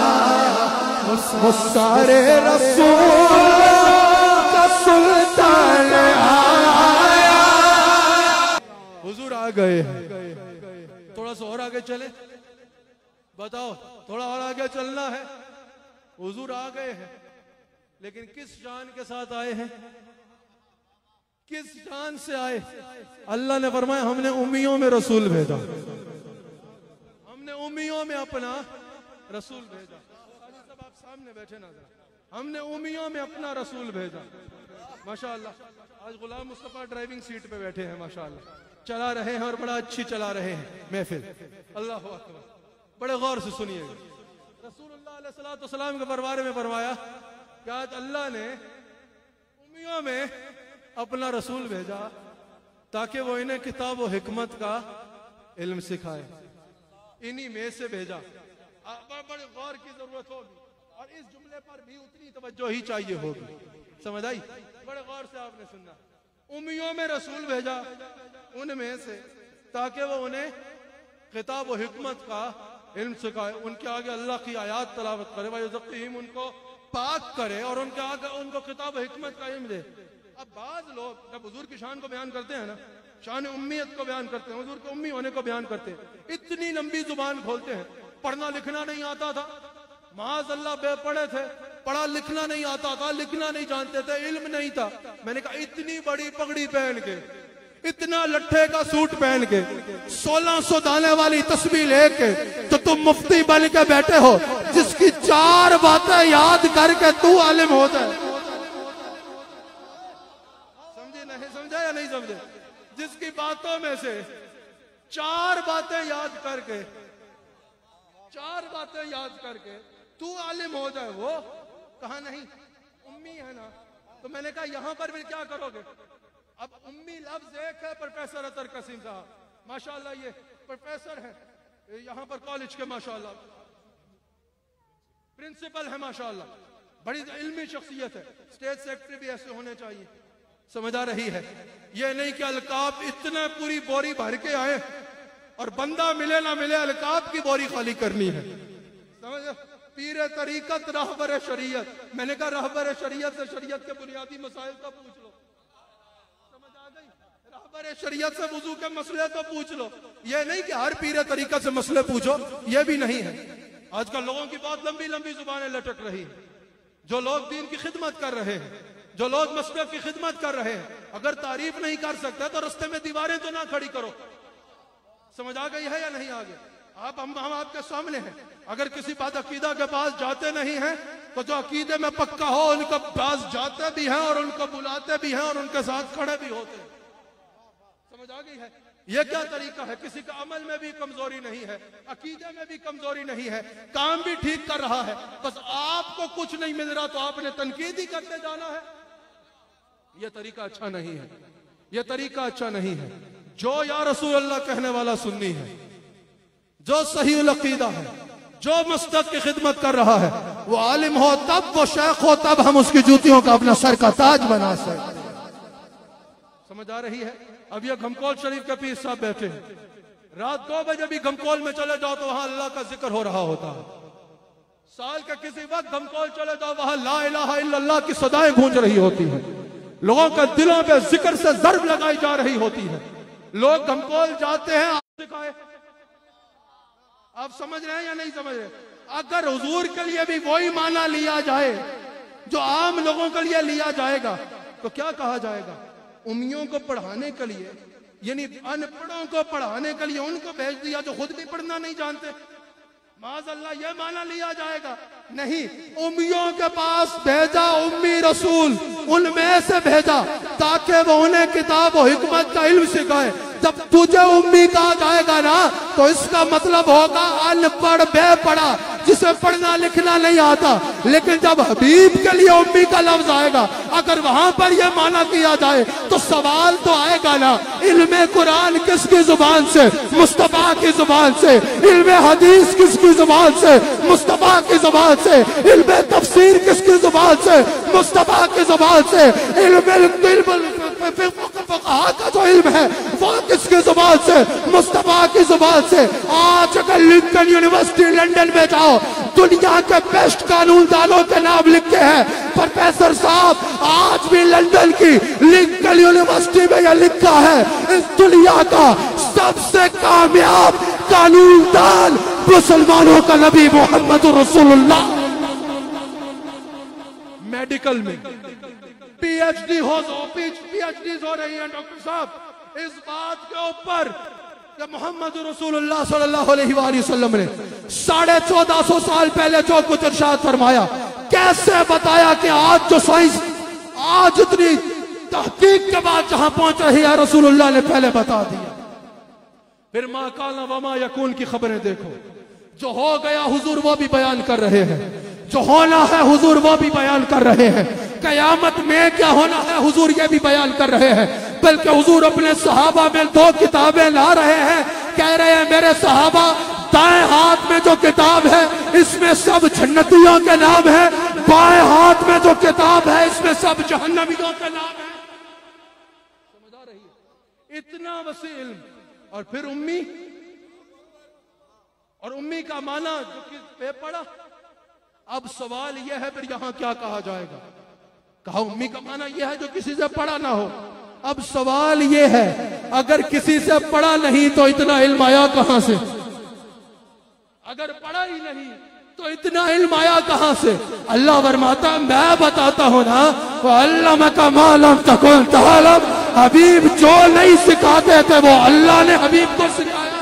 मुस्कारे रसूल का सुल्तान आया। हुजूर आ गए हैं, थोड़ा सा और आगे चले, बताओ थोड़ा और आगे चलना है। हुजूर आ गए हैं, लेकिन किस शान के साथ आए हैं, किस शान से आए? अल्लाह ने फरमाया हमने उम्मियों में रसूल भेजा, हमने उम्मियों में अपना रसूल भेजा। सब आप सामने बैठे ना, हमने उम्मियों में अपना रसूल भेजा। माशाअल्लाह आज गुलाम मुस्तफा ड्राइविंग सीट पे बैठे हैं, माशाअल्लाह चला रहे हैं और बड़ा अच्छी चला रहे हैं महफिल। अल्लाह अकबर, बड़े गौर से सुनिएगा। रसूलुल्लाह अलैहि सलाम के बारे में फरमाया कि आज अल्लाह ने उम्मियों में अपना रसूल भेजा ताकि वो इन्हें किताब व हिकमत का इल्म सिखाए, इन्हीं में से भेजा। बड़े गौर की जरूरत होगी और इस जुमले पर भी उतनी तवज्जो ही चाहिए होगी, समझ आई? बड़े गौर से आपने सुनना, उम्मियों में रसूल भेजा उनमें से ताकि वो उन्हें किताब व हिकमत का इल्म सिखाए, उनके आगे अल्लाह की आयात तलावत करे, वयुज़क्कीहिम, उनको पाक करे और उनके आगे उनको किताब व हिकमत का इल्म दे। अब बाज लोग जब हुजूर की शान को बयान करते हैं ना, शान उम्मियत को बयान करते हैं, हुजूर के उम्मी होने को बयान करते हैं, इतनी लंबी जुबान खोलते हैं। पढ़ना लिखना नहीं आता था, माज़ अल्लाह बेपढ़े थे, पढ़ा लिखना नहीं आता था, लिखना नहीं जानते थे, इल्म नहीं था। मैंने कहा इतनी बड़ी पगड़ी पहन के, इतना लट्ठे का सूट पहन के, सोलह सौ दाने वाली तस्बीह लेके तो तुम मुफ्ती बन के बैठे हो, जिसकी चार बातें याद करके तू आलिम होता है। समझे नहीं समझा या नहीं समझे? जिसकी बातों में से चार बातें याद करके, चार बातें याद करके तू आलिम हो जाए, वो कहा नहीं उम्मी है ना। तो मैंने कहा यहां पर भी क्या करोगे? अब उम्मी लफ्ज एक है, प्रोफेसर अतर कसीम साहब माशाअल्लाह ये प्रोफेसर है यहां पर कॉलेज के, माशाअल्लाह प्रिंसिपल है, माशाअल्लाह बड़ी इल्मी शख्सियत है, स्टेट सेक्रेटरी भी ऐसे होने चाहिए, समझ आ रही है? ये नहीं कि अलकाब इतने पूरी बोरी भर के आए और बंदा मिले ना मिले अलकाब की बोरी खाली करनी है, समझ? पीर तरीकत रहबर शरीयत, मैंने कहा रहबर शरीयत से शरीयत के बुनियादी मसाइल तो पूछ लो, समझ आ गई? रहबर शरीयत से वुजू के मसले तो पूछ लो, ये नहीं कि हर पीर तरीकत से मसले पूछो, ये भी नहीं है। आजकल लोगों की बहुत लंबी लंबी जुबानें लटक रही है, जो लोग दीन की खिदमत कर रहे हैं, जो लोग मसलक की खिदमत कर रहे हैं, अगर तारीफ नहीं कर सकते तो रास्ते में दीवारें तो ना खड़ी करो, समझ आ गई है या नहीं आ गई? आप हम हम आपके सामने हैं, अगर किसी बात अकीदा के पास जाते नहीं हैं तो जो अकीदे में पक्का हो उनके पास जाते भी हैं और उनको बुलाते भी हैं और उनके साथ खड़े भी होते हैं, समझ आ गई है? ये क्या तरीका है? किसी का अमल में भी कमजोरी नहीं है, अकीदे में भी कमजोरी नहीं है, काम भी ठीक कर रहा है, बस आपको कुछ नहीं मिल रहा तो आपने तनकीद ही करते जाना है। यह तरीका अच्छा नहीं है, यह तरीका अच्छा नहीं है। जो या रसूल अल्लाह कहने वाला सुन्नी है, जो सही अकीदा है, जो मस्जिद की खिदमत कर रहा है, वो आलिम हो तब, वो शेख हो तब हम उसकी जूतियों का अपना सर का ताज बना सकते। समझ आ रही है? अब ये घमकोल शरीफ के पीर साहब बैठे हैं, रात दो बजे भी घमकोल में चले जाओ तो वहां अल्लाह का जिक्र हो रहा होता है, साल के किसी वक्त घमकोल चले जाओ वहां ला इलाहा इल्लल्लाह की सदाएं गूंज रही होती हैं, लोगों के दिलों पे जिक्र से ज़र्ब लगाई जा रही होती है। लोग घमकोल जाते हैं, सिखाए, आप समझ रहे हैं या नहीं समझ रहे? अगर हुजूर के लिए भी वही माना लिया जाए जो आम लोगों के लिए लिया जाएगा तो क्या कहा जाएगा? उम्मियों को पढ़ाने के लिए, यानी अनपढ़ों को पढ़ाने के लिए उनको भेज दिया जो खुद भी पढ़ना नहीं जानते, माज़अल्लाह ये माना लिया जाएगा? नहीं, उम्मियों के पास भेजा उम्मी रसूल, उनमें से भेजा ताकि वो उन्हें किताब और हिकमत का इल्म सिखाए। जब तुझे उम्मी कहा जाएगा ना तो इसका मतलब होगा अनपढ़ बेपढ़ा, जिसे पढ़ना लिखना नहीं आता। लेकिन जब हबीब के लिए उम्मी का लफ्ज आएगा, अगर वहां पर यह माना किया जाए तो सवाल तो आएगा ना, इल्मे कुरान किसकी जुबान से? मुस्तफा की जुबान से। इल्मे हदीस किसकी जुबान से? मुस्तफा की जुबान से। इल्मे तफसीर किसकी जुबान से? मुस्तफा की जुबान से। इल्मे फुक़हा का जो इल्म है वो किसकी जुबान से? मुस्तफा की जुबान से। आज अगर लिंकन यूनिवर्सिटी लंदन में जाओ, दुनिया के बेस्ट कानूनदानों के नाम लिखे हैं प्रोफेसर साहब, आज भी लंदन की लिंकन यूनिवर्सिटी में यह लिखा है इस दुनिया का सबसे कामयाब कानूनदान मुसलमानों का नबी मोहम्मद रसूलुल्लाह। मेडिकल में पीएचडी हो पीएचडी हो रही है डॉक्टर साहब इस बात के ऊपर कि मोहम्मद रसूलुल्लाह सल्लल्लाहु अलैहि वसल्लम ने साढ़े चौदह सौ साल पहले जो कुछ इरशाद फरमाया, कैसे बताया कि आज जो साइंस आज इतनी तहकीक के बाद जहां पहुंच रही है रसूलुल्लाह ने पहले बता दिया। फिर मा काना वमा यकून की खबरें देखो, जो हो गया हुजूर वो भी बयान कर रहे हैं, जो होना है हुजूर वो भी बयान कर रहे हैं, कयामत में क्या होना है हुजूर ये भी बयान कर रहे हैं। बल्कि हुजूर अपने सहाबा में दो किताबें ला रहे हैं, कह रहे हैं मेरे सहाबा दाएं हाथ में जो किताब है इसमें सब जन्नतियों के नाम है, बाएं हाथ में जो किताब है इसमें सब जहन्नमियों के नाम है। समझ आ रही है? इतना वसी इल्म। और फिर उम्मी, और उम्मी का माना जो कि बेपढ़ा। अब सवाल यह है फिर यहां क्या कहा जाएगा? कहा उम्मी का माना यह है जो किसी से पढ़ा ना हो। अब सवाल यह है अगर किसी से पढ़ा नहीं तो इतना इल्म आया कहां से? अगर पढ़ा ही नहीं तो इतना इल्म आया कहां से? अल्लाह फरमाता मैं बताता हूं ना, वो अल्लाह का मालम तकुन तालम, हबीब जो नहीं सिखाते थे वो अल्लाह ने हबीब को सिखाया।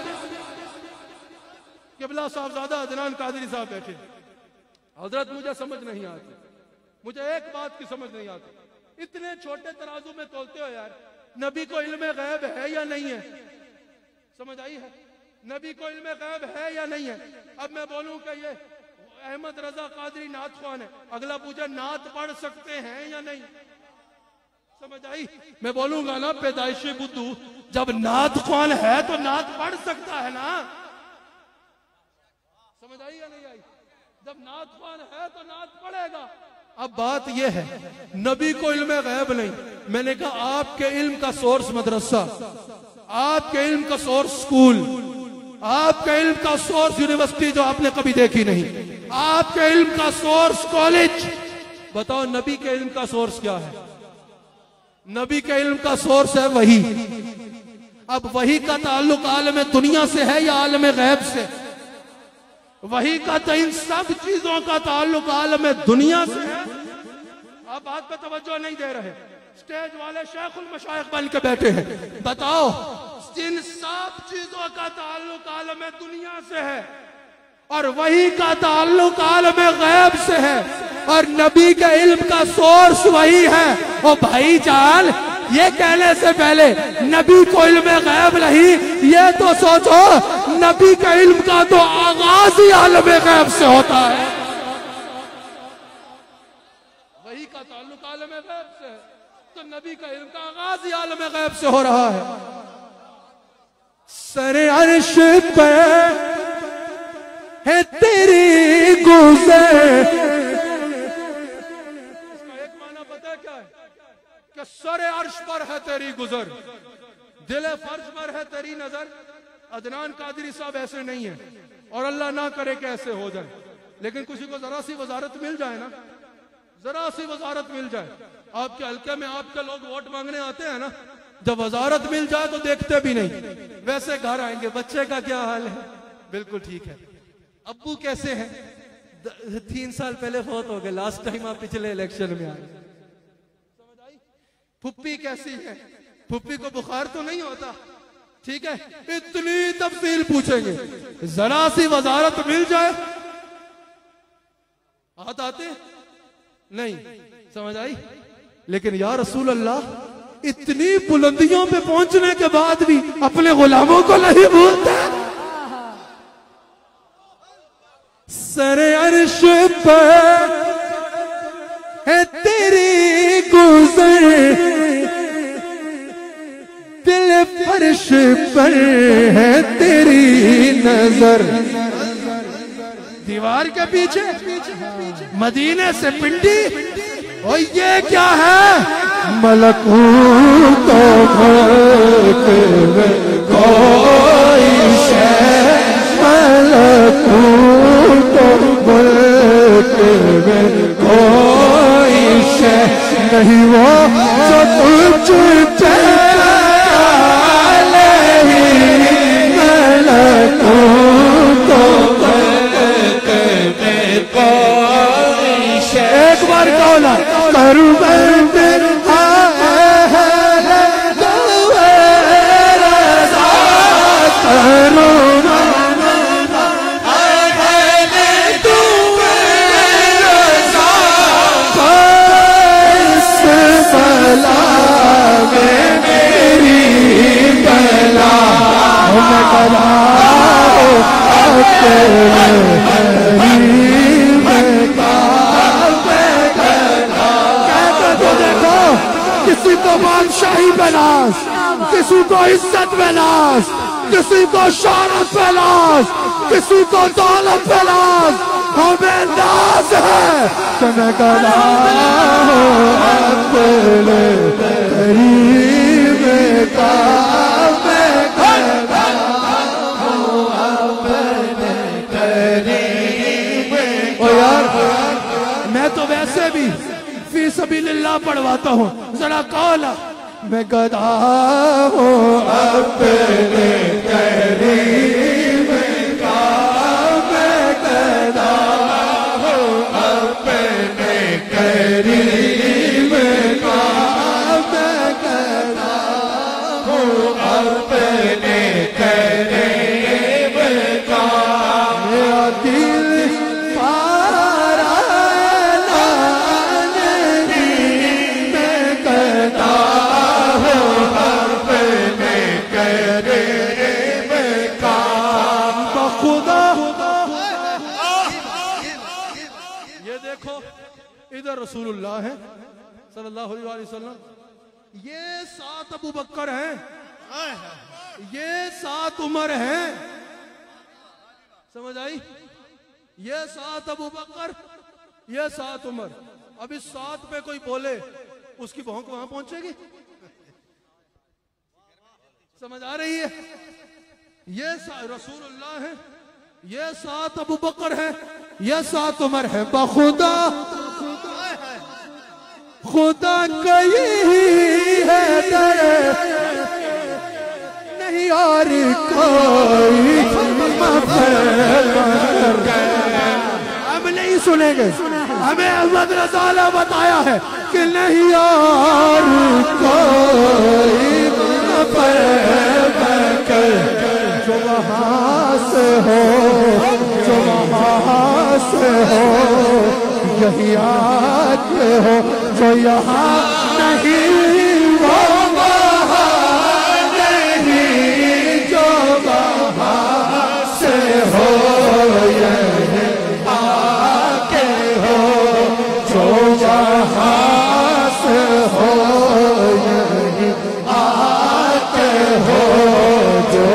किबला साहबजादा अदनान कादरी साहब बैठे, हजरत मुझे समझ नहीं आती, मुझे एक बात की समझ नहीं आती, इतने छोटे तराजू में तोलते हो यार, नबी को इल्म गैब है या नहीं है? समझ आई है? नबी को इल्म गैब है या नहीं है? अब मैं बोलूं कि ये अहमद रजा कादरी नात ख्वान है, अगला पूछे नात पढ़ सकते हैं या नहीं? समझ आई? मैं बोलूंगा ना पैदाइशी बुद्धू, जब नात ख्वान है तो नात पढ़ सकता है ना। समझ आई या नहीं आई? जब नात ख्वान है तो नात पढ़ेगा। अब बात यह है नबी को इल्म गैब नहीं। मैंने कहा आपके इल्म का सोर्स मदरसा, आपके इल्म का सोर्स स्कूल, आपके इल्म का सोर्स यूनिवर्सिटी जो आपने कभी देखी नहीं, आपके इल्म का सोर्स कॉलेज। बताओ नबी के इल्म का सोर्स क्या है? नबी के इल्म का सोर्स है वही। अब वही का ताल्लुक आलम दुनिया से है या आलम गैब से? वही का तो इन सब चीजों का ताल्लुक आलम दुनिया से है। आप बात पे तवज्जो नहीं दे रहे, स्टेज वाले शेखुल मशाइख बन के बैठे हैं। बताओ इन सब चीजों का ताल्लुक आलम दुनिया से है और वही का ताल्लुक आलम गैब से है, और नबी के इल्म का सोर्स वही है। ओ भाईजान, ये कहने से पहले नबी को इल्म गैब नहीं, ये तो सोचो नबी के इल्म का तो आगाज ही आलम गैब से होता है। वही का ताल्लुक आलम गैब से है, तो नबी का इल्म का आगाज ही आलम गैब से हो रहा है। सरे अर्श पे है तेरी गुज़र, इसका एक माना पता है क्या है? कि सरे अर्श पर है तेरी गुजर, दिले फर्श पर है तेरी नजर। अदनान कादरी साहब ऐसे नहीं है, और अल्लाह ना करे कि ऐसे हो जाए, लेकिन किसी को जरा सी वजारत मिल जाए ना, जरा सी वजारत मिल जाए, आपके हल्के में आपके लोग वोट मांगने आते हैं ना, जब वजारत मिल जाए तो देखते भी नहीं, वैसे घर आएंगे, बच्चे का क्या हाल है? बिल्कुल ठीक है। अब्बू कैसे हैं? तीन साल पहले फौत हो गए, लास्ट टाइम आप पिछले इलेक्शन में आए। समझ आई? फुप्पी कैसी है? फुप्पी को बुखार तो नहीं होता, ठीक है, इतनी तफसील पूछेंगे, जरा सी वजारत मिल जाए हाथ आते नहीं। समझ आई? लेकिन या रसूल अल्लाह, इतनी बुलंदियों पे पहुंचने के बाद भी अपने गुलामों को नहीं भूलते। सरे अर्श पर है तेरी गुज़र, दिल फर्श पर है तेरी नजर। दीवार के पीछे मदीने से पिंडी, और ये क्या है? मलकूत मुल्क में कोई शय, मलकूत मुल्क में कोई शय नहीं वो जो तुझ पे मलकूत मुल्क में कोई शय। एक बार कौला करूँ किसी को बादशाही पे नाज, किसी को इज्जत पे नाज, किसी को शौहरत पे नाज, किसी को दौलत पे नाज, हमें नाज है कि मैं गला हूँ अपने करीब का, मैं गला हूँ अपने करीब। ओ यार मैं तो वैसे भी फी सबीलिल्लाह पढ़वाता हूँ, जरा कौला मैं गधा हूँ अपने करीब का, मैं गधा हूँ अपने करीब का, मैं गधा हूँ अपने करीब का। मेरा दिल इधर रसूलुल्लाह है सल्लल्लाहु अलैहि वसल्लम, ये सात अबू बकर हैं, ये सात उमर हैं, समझ आई? ये सात अबू बकर, ये सात उमर। अब इस सात पे कोई बोले उसकी भौंक वहां पहुंचेगी, समझ आ रही है? ये रसूलुल्लाह है, ये सात अबू बकर है, ये सात उमर है। बखुदा खुदा का यही है दर, नहीं और कोई हम नहीं सुनेंगे। हमें अहमद रज़ा ने बताया है कि नहीं और कोई जो वहाँ से हो, जो वहाँ से हो, यही आते हो, जो यहाँ नहीं वो वहाँ नहीं, जो वहाँ से हो यही आके हो, जो वहाँ से हो यही आते हो, जो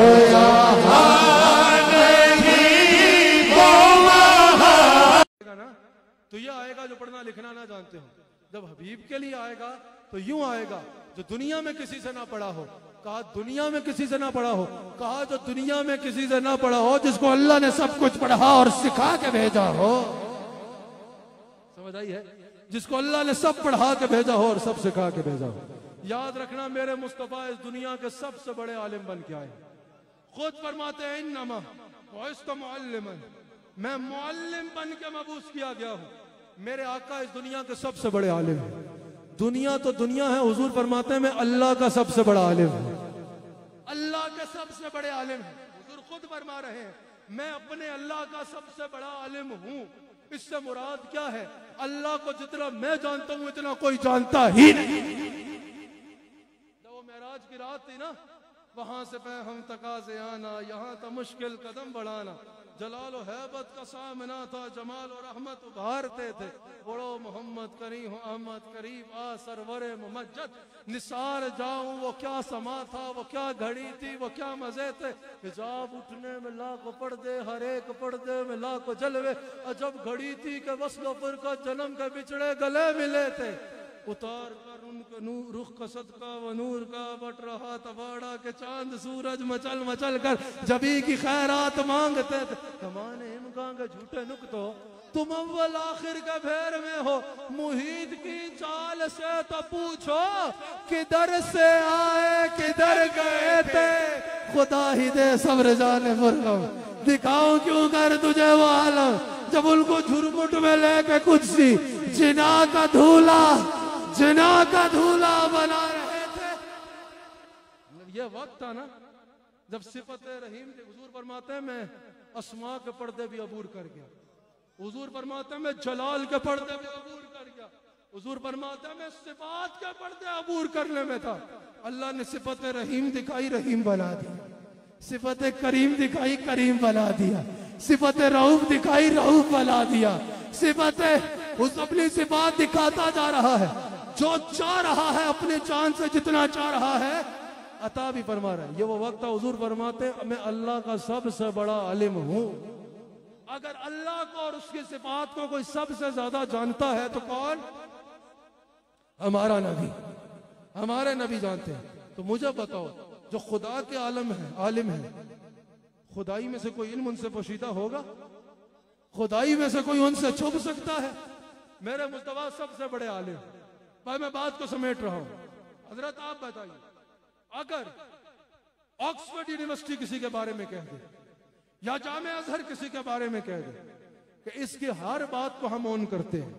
तो ये आएगा जो पढ़ना लिखना ना जानते हो। जब हबीब के लिए आएगा तो यूं आएगा जो दुनिया में किसी से ना पढ़ा हो। कहा दुनिया में किसी से ना पढ़ा हो, कहा जो दुनिया में किसी से ना पढ़ा हो, जिसको अल्लाह ने सब कुछ पढ़ा और सिखा के भेजा हो। समझ आई है? जिसको अल्लाह ने सब पढ़ा के भेजा हो और सब सिखा के भेजा हो। याद रखना मेरे मुस्तफा इस दुनिया के सबसे बड़े आलिम बन के आए। खुद फरमाते हैं इन्नमा बुइस्तु मुअल्लिमन, मैं मुअल्लिम बन के मबूस किया गया हूँ। मेरे आका इस दुनिया के सबसे बड़े आलिम हैं। दुनिया तो दुनिया है, हुजूर फरमाते हैं मैं अल्लाह का सबसे बड़ा आलिम हूँ। अल्लाह के सबसे बड़े आलिम हैं। हुजूर खुद फरमा रहे हैं मैं अपने अल्लाह का सबसे बड़ा आलिम हूँ। इससे मुराद क्या है? अल्लाह को जितना मैं जानता हूँ इतना कोई जानता ही नहीं। जब वो मेराज की रात थी ना, वहां से पे हम तकाज़े आना, यहाँ था मुश्किल कदम बढ़ाना। जलाल और हैबत का सामना था, जमाल और रहमत उभारते थे। बड़ो मोहम्मद करी हो अहमद करीब आ सरवरे मुमज्जद। निसार जाऊं वो क्या समा था, वो क्या घड़ी थी, वो क्या मजे थे। हिजाब उठने में लाखों पर्दे, हर एक पर्दे में लाखों जलवे। अजब घड़ी थी कि वस्लो पर का जन्म के बिछड़े गले मिले थे। उतार कर उनके नूर रुख का सदका व नूर का बट रहा तबाड़ा के चांद सूरज मचल मचल कर जबी की खैरात मांगते थे। कमाने इमकान के झूठे नुक तो तुम अव्वल आखिर के फेर में हो, मुहीद की चाल से तो पूछो किधर से आए किधर गए थे, खुदा ही दे सब्र जाने फुरगम, दिखाऊं क्यों कर तुझे वो आलम, जब उनको झुरमुट में लेके कुछ सी जिना का धूला जिना का धूला बना रहे थे। ये वक्त था ना जब सिफत रहीम के हुजूर फरमाते हैं मैं अस्मा के पर्दे भी अबूर कर गया, हुजूर फरमाते हैं मैं जलाल के पर्दे भी अबूर कर गया, हुजूर फरमाते हैं मैं सिफात के पर्दे अबूर करने में था। अल्लाह ने सिफत रहीम दिखाई, रहीम बना दिया, सिफत करीम दिखाई, करीम बना दिया, सिफत रऊफ दिखाई, रऊफ बना दिया, सिफत उस अपनी सिफात दिखाता जा रहा है, जो चाह रहा है अपने चांद से जितना चाह रहा है अता भी फरमा रहा है। ये वो वक्त था हुजूर फरमाते मैं अल्लाह का सबसे बड़ा आलिम हूं। अगर अल्लाह को और उसकी सिफात को कोई सबसे ज्यादा जानता है तो कौन? हमारा नबी, हमारे नबी जानते हैं। तो मुझे बताओ जो खुदा के आलम है, आलिम है, खुदाई में से कोई इल्म उनसे पोशीदा होगा? खुदाई में से कोई उनसे छुप सकता है? मेरे मुस्तफा सबसे बड़े आलिम। भाई मैं बात को समेट रहा हूं। हजरत आप बताइए, अगर ऑक्सफोर्ड यूनिवर्सिटी किसी के बारे में कह दे या जामे अजहर किसी के बारे में कह दे कि इसकी हर बात को हम ऑन करते हैं,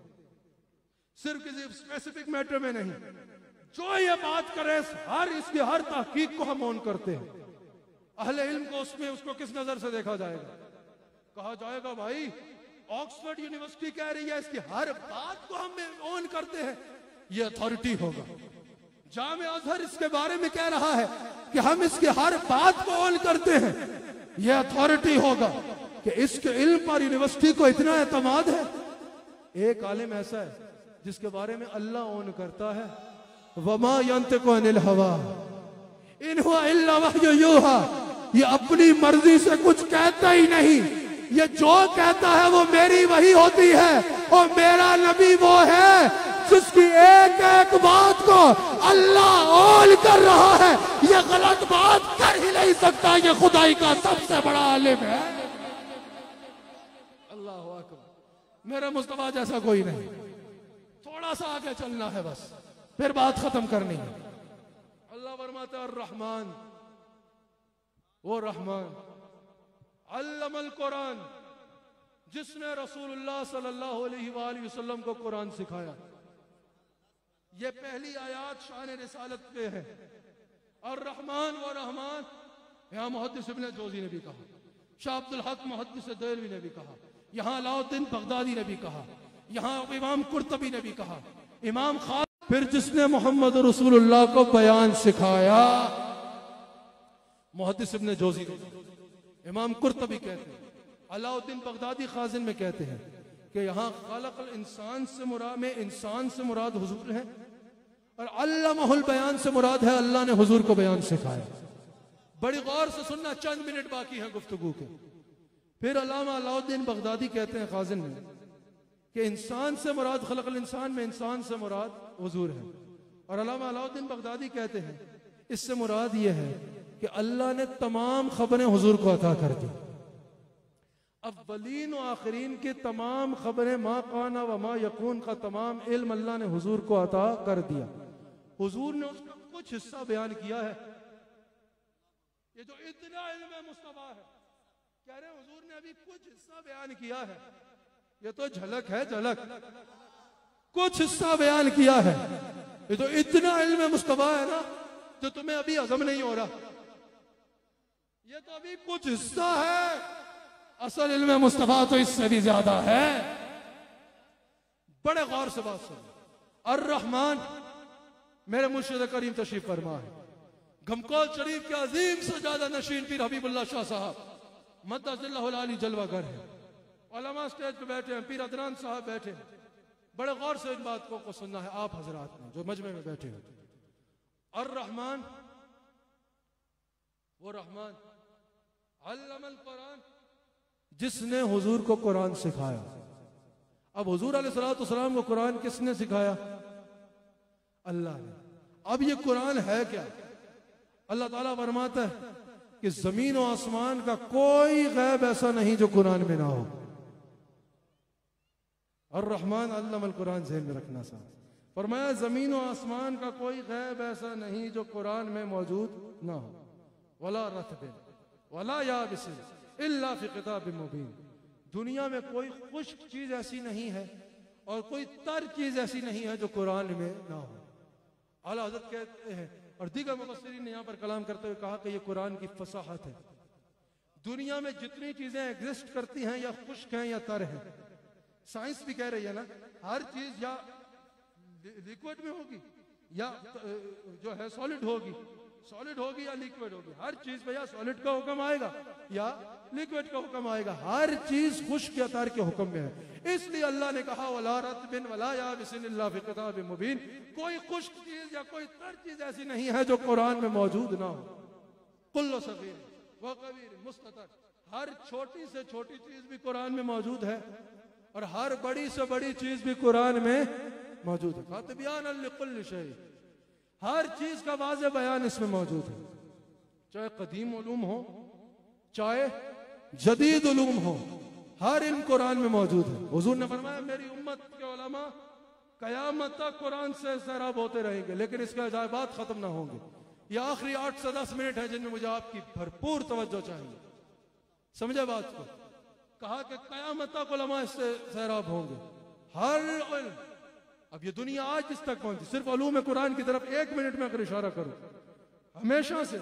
सिर्फ किसी स्पेसिफिक मैटर में नहीं, जो ये बात करे हर इसकी हर तहकीक को हम ऑन करते हैं, अहले इल्म को उसमें उसको किस नजर से देखा जाएगा? कहा जाएगा भाई ऑक्सफोर्ड यूनिवर्सिटी कह रही है, इसकी हर बात को हम ऑन करते हैं, ये अथॉरिटी होगा। जामे अजहर इसके बारे में कह रहा है कि हम इसकी हर बात को ऑन करते हैं, यह अथॉरिटी होगा कि इसके इल्म पर यूनिवर्सिटी को इतना एतमाद है। एक आलिम ऐसा है जिसके बारे में अल्लाह ऑन करता है, वमा यंतिकु अनिल हवा इन हुवा इल्ला वह्यु यूहा, ये अपनी मर्जी से कुछ कहता ही नहीं, ये जो कहता है वो मेरी वही होती है, और मेरा नबी वो है जिसकी एक एक बात को अल्लाह ऑन कर रहा है, ये गलत बात कर ही नहीं सकता, ये खुदाई का सबसे बड़ा आलिम है। अल्लाह अकबर, मेरा मुस्तफा जैसा कोई नहीं। थोड़ा सा आगे चलना है बस, फिर बात खत्म करनी है। अल्लाह फरमाता है रहमान, वो रहमान अल्लमल कुरान, जिसने रसूलुल्लाह सल्लल्लाहु अलैहि वसल्लम को कुरान सिखाया। ये पहली आयात शान रिसालत पे है। और रहमान व रहमान, यहाँ मुहद्दिस इब्न जोजी ने भी कहा, शाह अब्दुल हक मुहद्दिस देलवी ने भी कहा, यहाँ अलाउद्दीन बगदादी ने भी कहा, यहाँ इमाम कुर्तबी ने भी कहा, इमाम खान। फिर जिसने मोहम्मद रसूलुल्लाह को बयान सिखाया, मुहद्दिस इब्न जोजी ने, इमाम कुर्तबी कहते हैं, अलाउद्दीन बगदादी खाजिन में कहते हैं कि यहाँ खलक़ल इंसान से मुराद में इंसान से मुराद हुजूर है, और अल्लमहुल बयान से मुराद है अल्लाह ने हुजूर को बयान सिखाया। बड़ी गौर से सुनना, चंद मिनट बाकी हैं गुफ्तगू के। फिर अल्लामा अलाउद्दीन बगदादी कहते हैं खाजिन में कि इंसान से मुराद खलक़ल इंसान में इंसान से मुराद हुजूर है, और अल्लामा अलाउद्दीन बगदादी कहते हैं इससे मुराद ये है कि अल्लाह ने तमाम खबरें हुजूर को अता कर दी। अव्वलीन और आखिरीन की तमाम खबरें, मा काना व मा यकून का तमाम इल्म अल्लाह ने हुजूर को अता कर दिया। हुजूर ने उसका कुछ हिस्सा बयान किया है। ये जो इतना इल्म मुस्तफा है, कह रहे हुजूर ने अभी कुछ हिस्सा बयान किया है, ये तो झलक है, झलक, कुछ हिस्सा बयान किया है। ये तो इतना इल्म मुस्तफा है ना जो तुम्हें अभी हजम नहीं हो रहा, ये तो अभी कुछ हिस्सा है, असल इल्म मुस्तफा तो इससे भी ज्यादा है। बड़े गौर से बात सुनो। अर रहमान, मेरे मुर्शिद करीम तशरीफ फरमा है, गमकोल शरीफ के अजीम से ज्यादा नशीन पीर हबीबुल्लाह शाह साहब मद्दज़िल्लहुल आली जलवागर है। उलमा स्टेज पे बैठे हैं, पीर अदनान साहब बैठे हैं। बड़े गौर से इन बात को, को सुनना है आप हजरात ने जो मजमे में बैठे हो। अर रहमान, वो रहमान अल्लमल कुरान, जिसने हुजूर को कुरान सिखाया। अब हुजूर अलैहिस्सलातु वस्सलाम को कुरान किसने सिखाया? अल्लाह ने। अब ये कुरान है क्या? अल्लाह ताला फरमाता है कि जमीन और आसमान का कोई गैब ऐसा नहीं जो कुरान में ना हो। और रहमान अल्लमल कुरान ज़हन में रखना साहब। फरमाया जमीन और आसमान का कोई गैब ऐसा नहीं जो कुरान में मौजूद ना हो। वला रतबिन वला याबिसिन इल्ला फी किताबिन मुबीन। दुनिया में कोई खुश्क चीज ऐसी नहीं है और कोई तर चीज ऐसी नहीं है जो कुरान में ना हो। आला हज़रत कहते हैं और दीगर मुफस्सिरीन ने यहाँ पर कलाम करते हुए कहा कि ये कुरान की फसाहत है। दुनिया में जितनी चीजें एग्जिस्ट करती हैं या खुश्क हैं या तर हैं, साइंस भी कह रही है ना, हर चीज या लिक्विड में होगी या जो है सॉलिड होगी, सॉलिड होगी या लिक्विड होगी। हर चीज पे या सॉलिड का हुक्म आएगा या लिक्विड का हुक्म आएगा। हर चीज खुश्क या तर के हुक्म में है। इसलिए अल्लाह ने कहा वला रतबिन वला याबिसिन इल्ला फी किताबिन मुबीन। कोई खुश्क चीज या कोई तर चीज ऐसी नहीं है जो कुरान में मौजूद ना हो। कुल्लु सगीर व कबीर मुस्ततर। हर छोटी से छोटी चीज भी कुरान में मौजूद है और हर बड़ी से बड़ी चीज भी कुरान में मौजूद है। खातिबियान लिकुल्लि शै। हर चीज का वाज़ेह बयान इसमें मौजूद है, चाहे कदीम उलूम हो चाहे जदीद उलूम हो, हर इल्म कुरान में मौजूद है। हुजूर ने फरमाया मेरी उम्मत के उलमा कयामत तक कुरान से सैराब होते रहेंगे लेकिन इसके अजायबात खत्म ना होंगे। ये आखिरी आठ से दस मिनट है जिनमें मुझे आपकी भरपूर तवज्जो चाहिए। समझे बात को? कहा कि कयामत तक उलमा इससे सैराब होंगे। हर इल्म, अब ये दुनिया आज इस तक पहुंची, सिर्फ उलूम कुरान की तरफ एक मिनट में अगर इशारा करूं, हमेशा से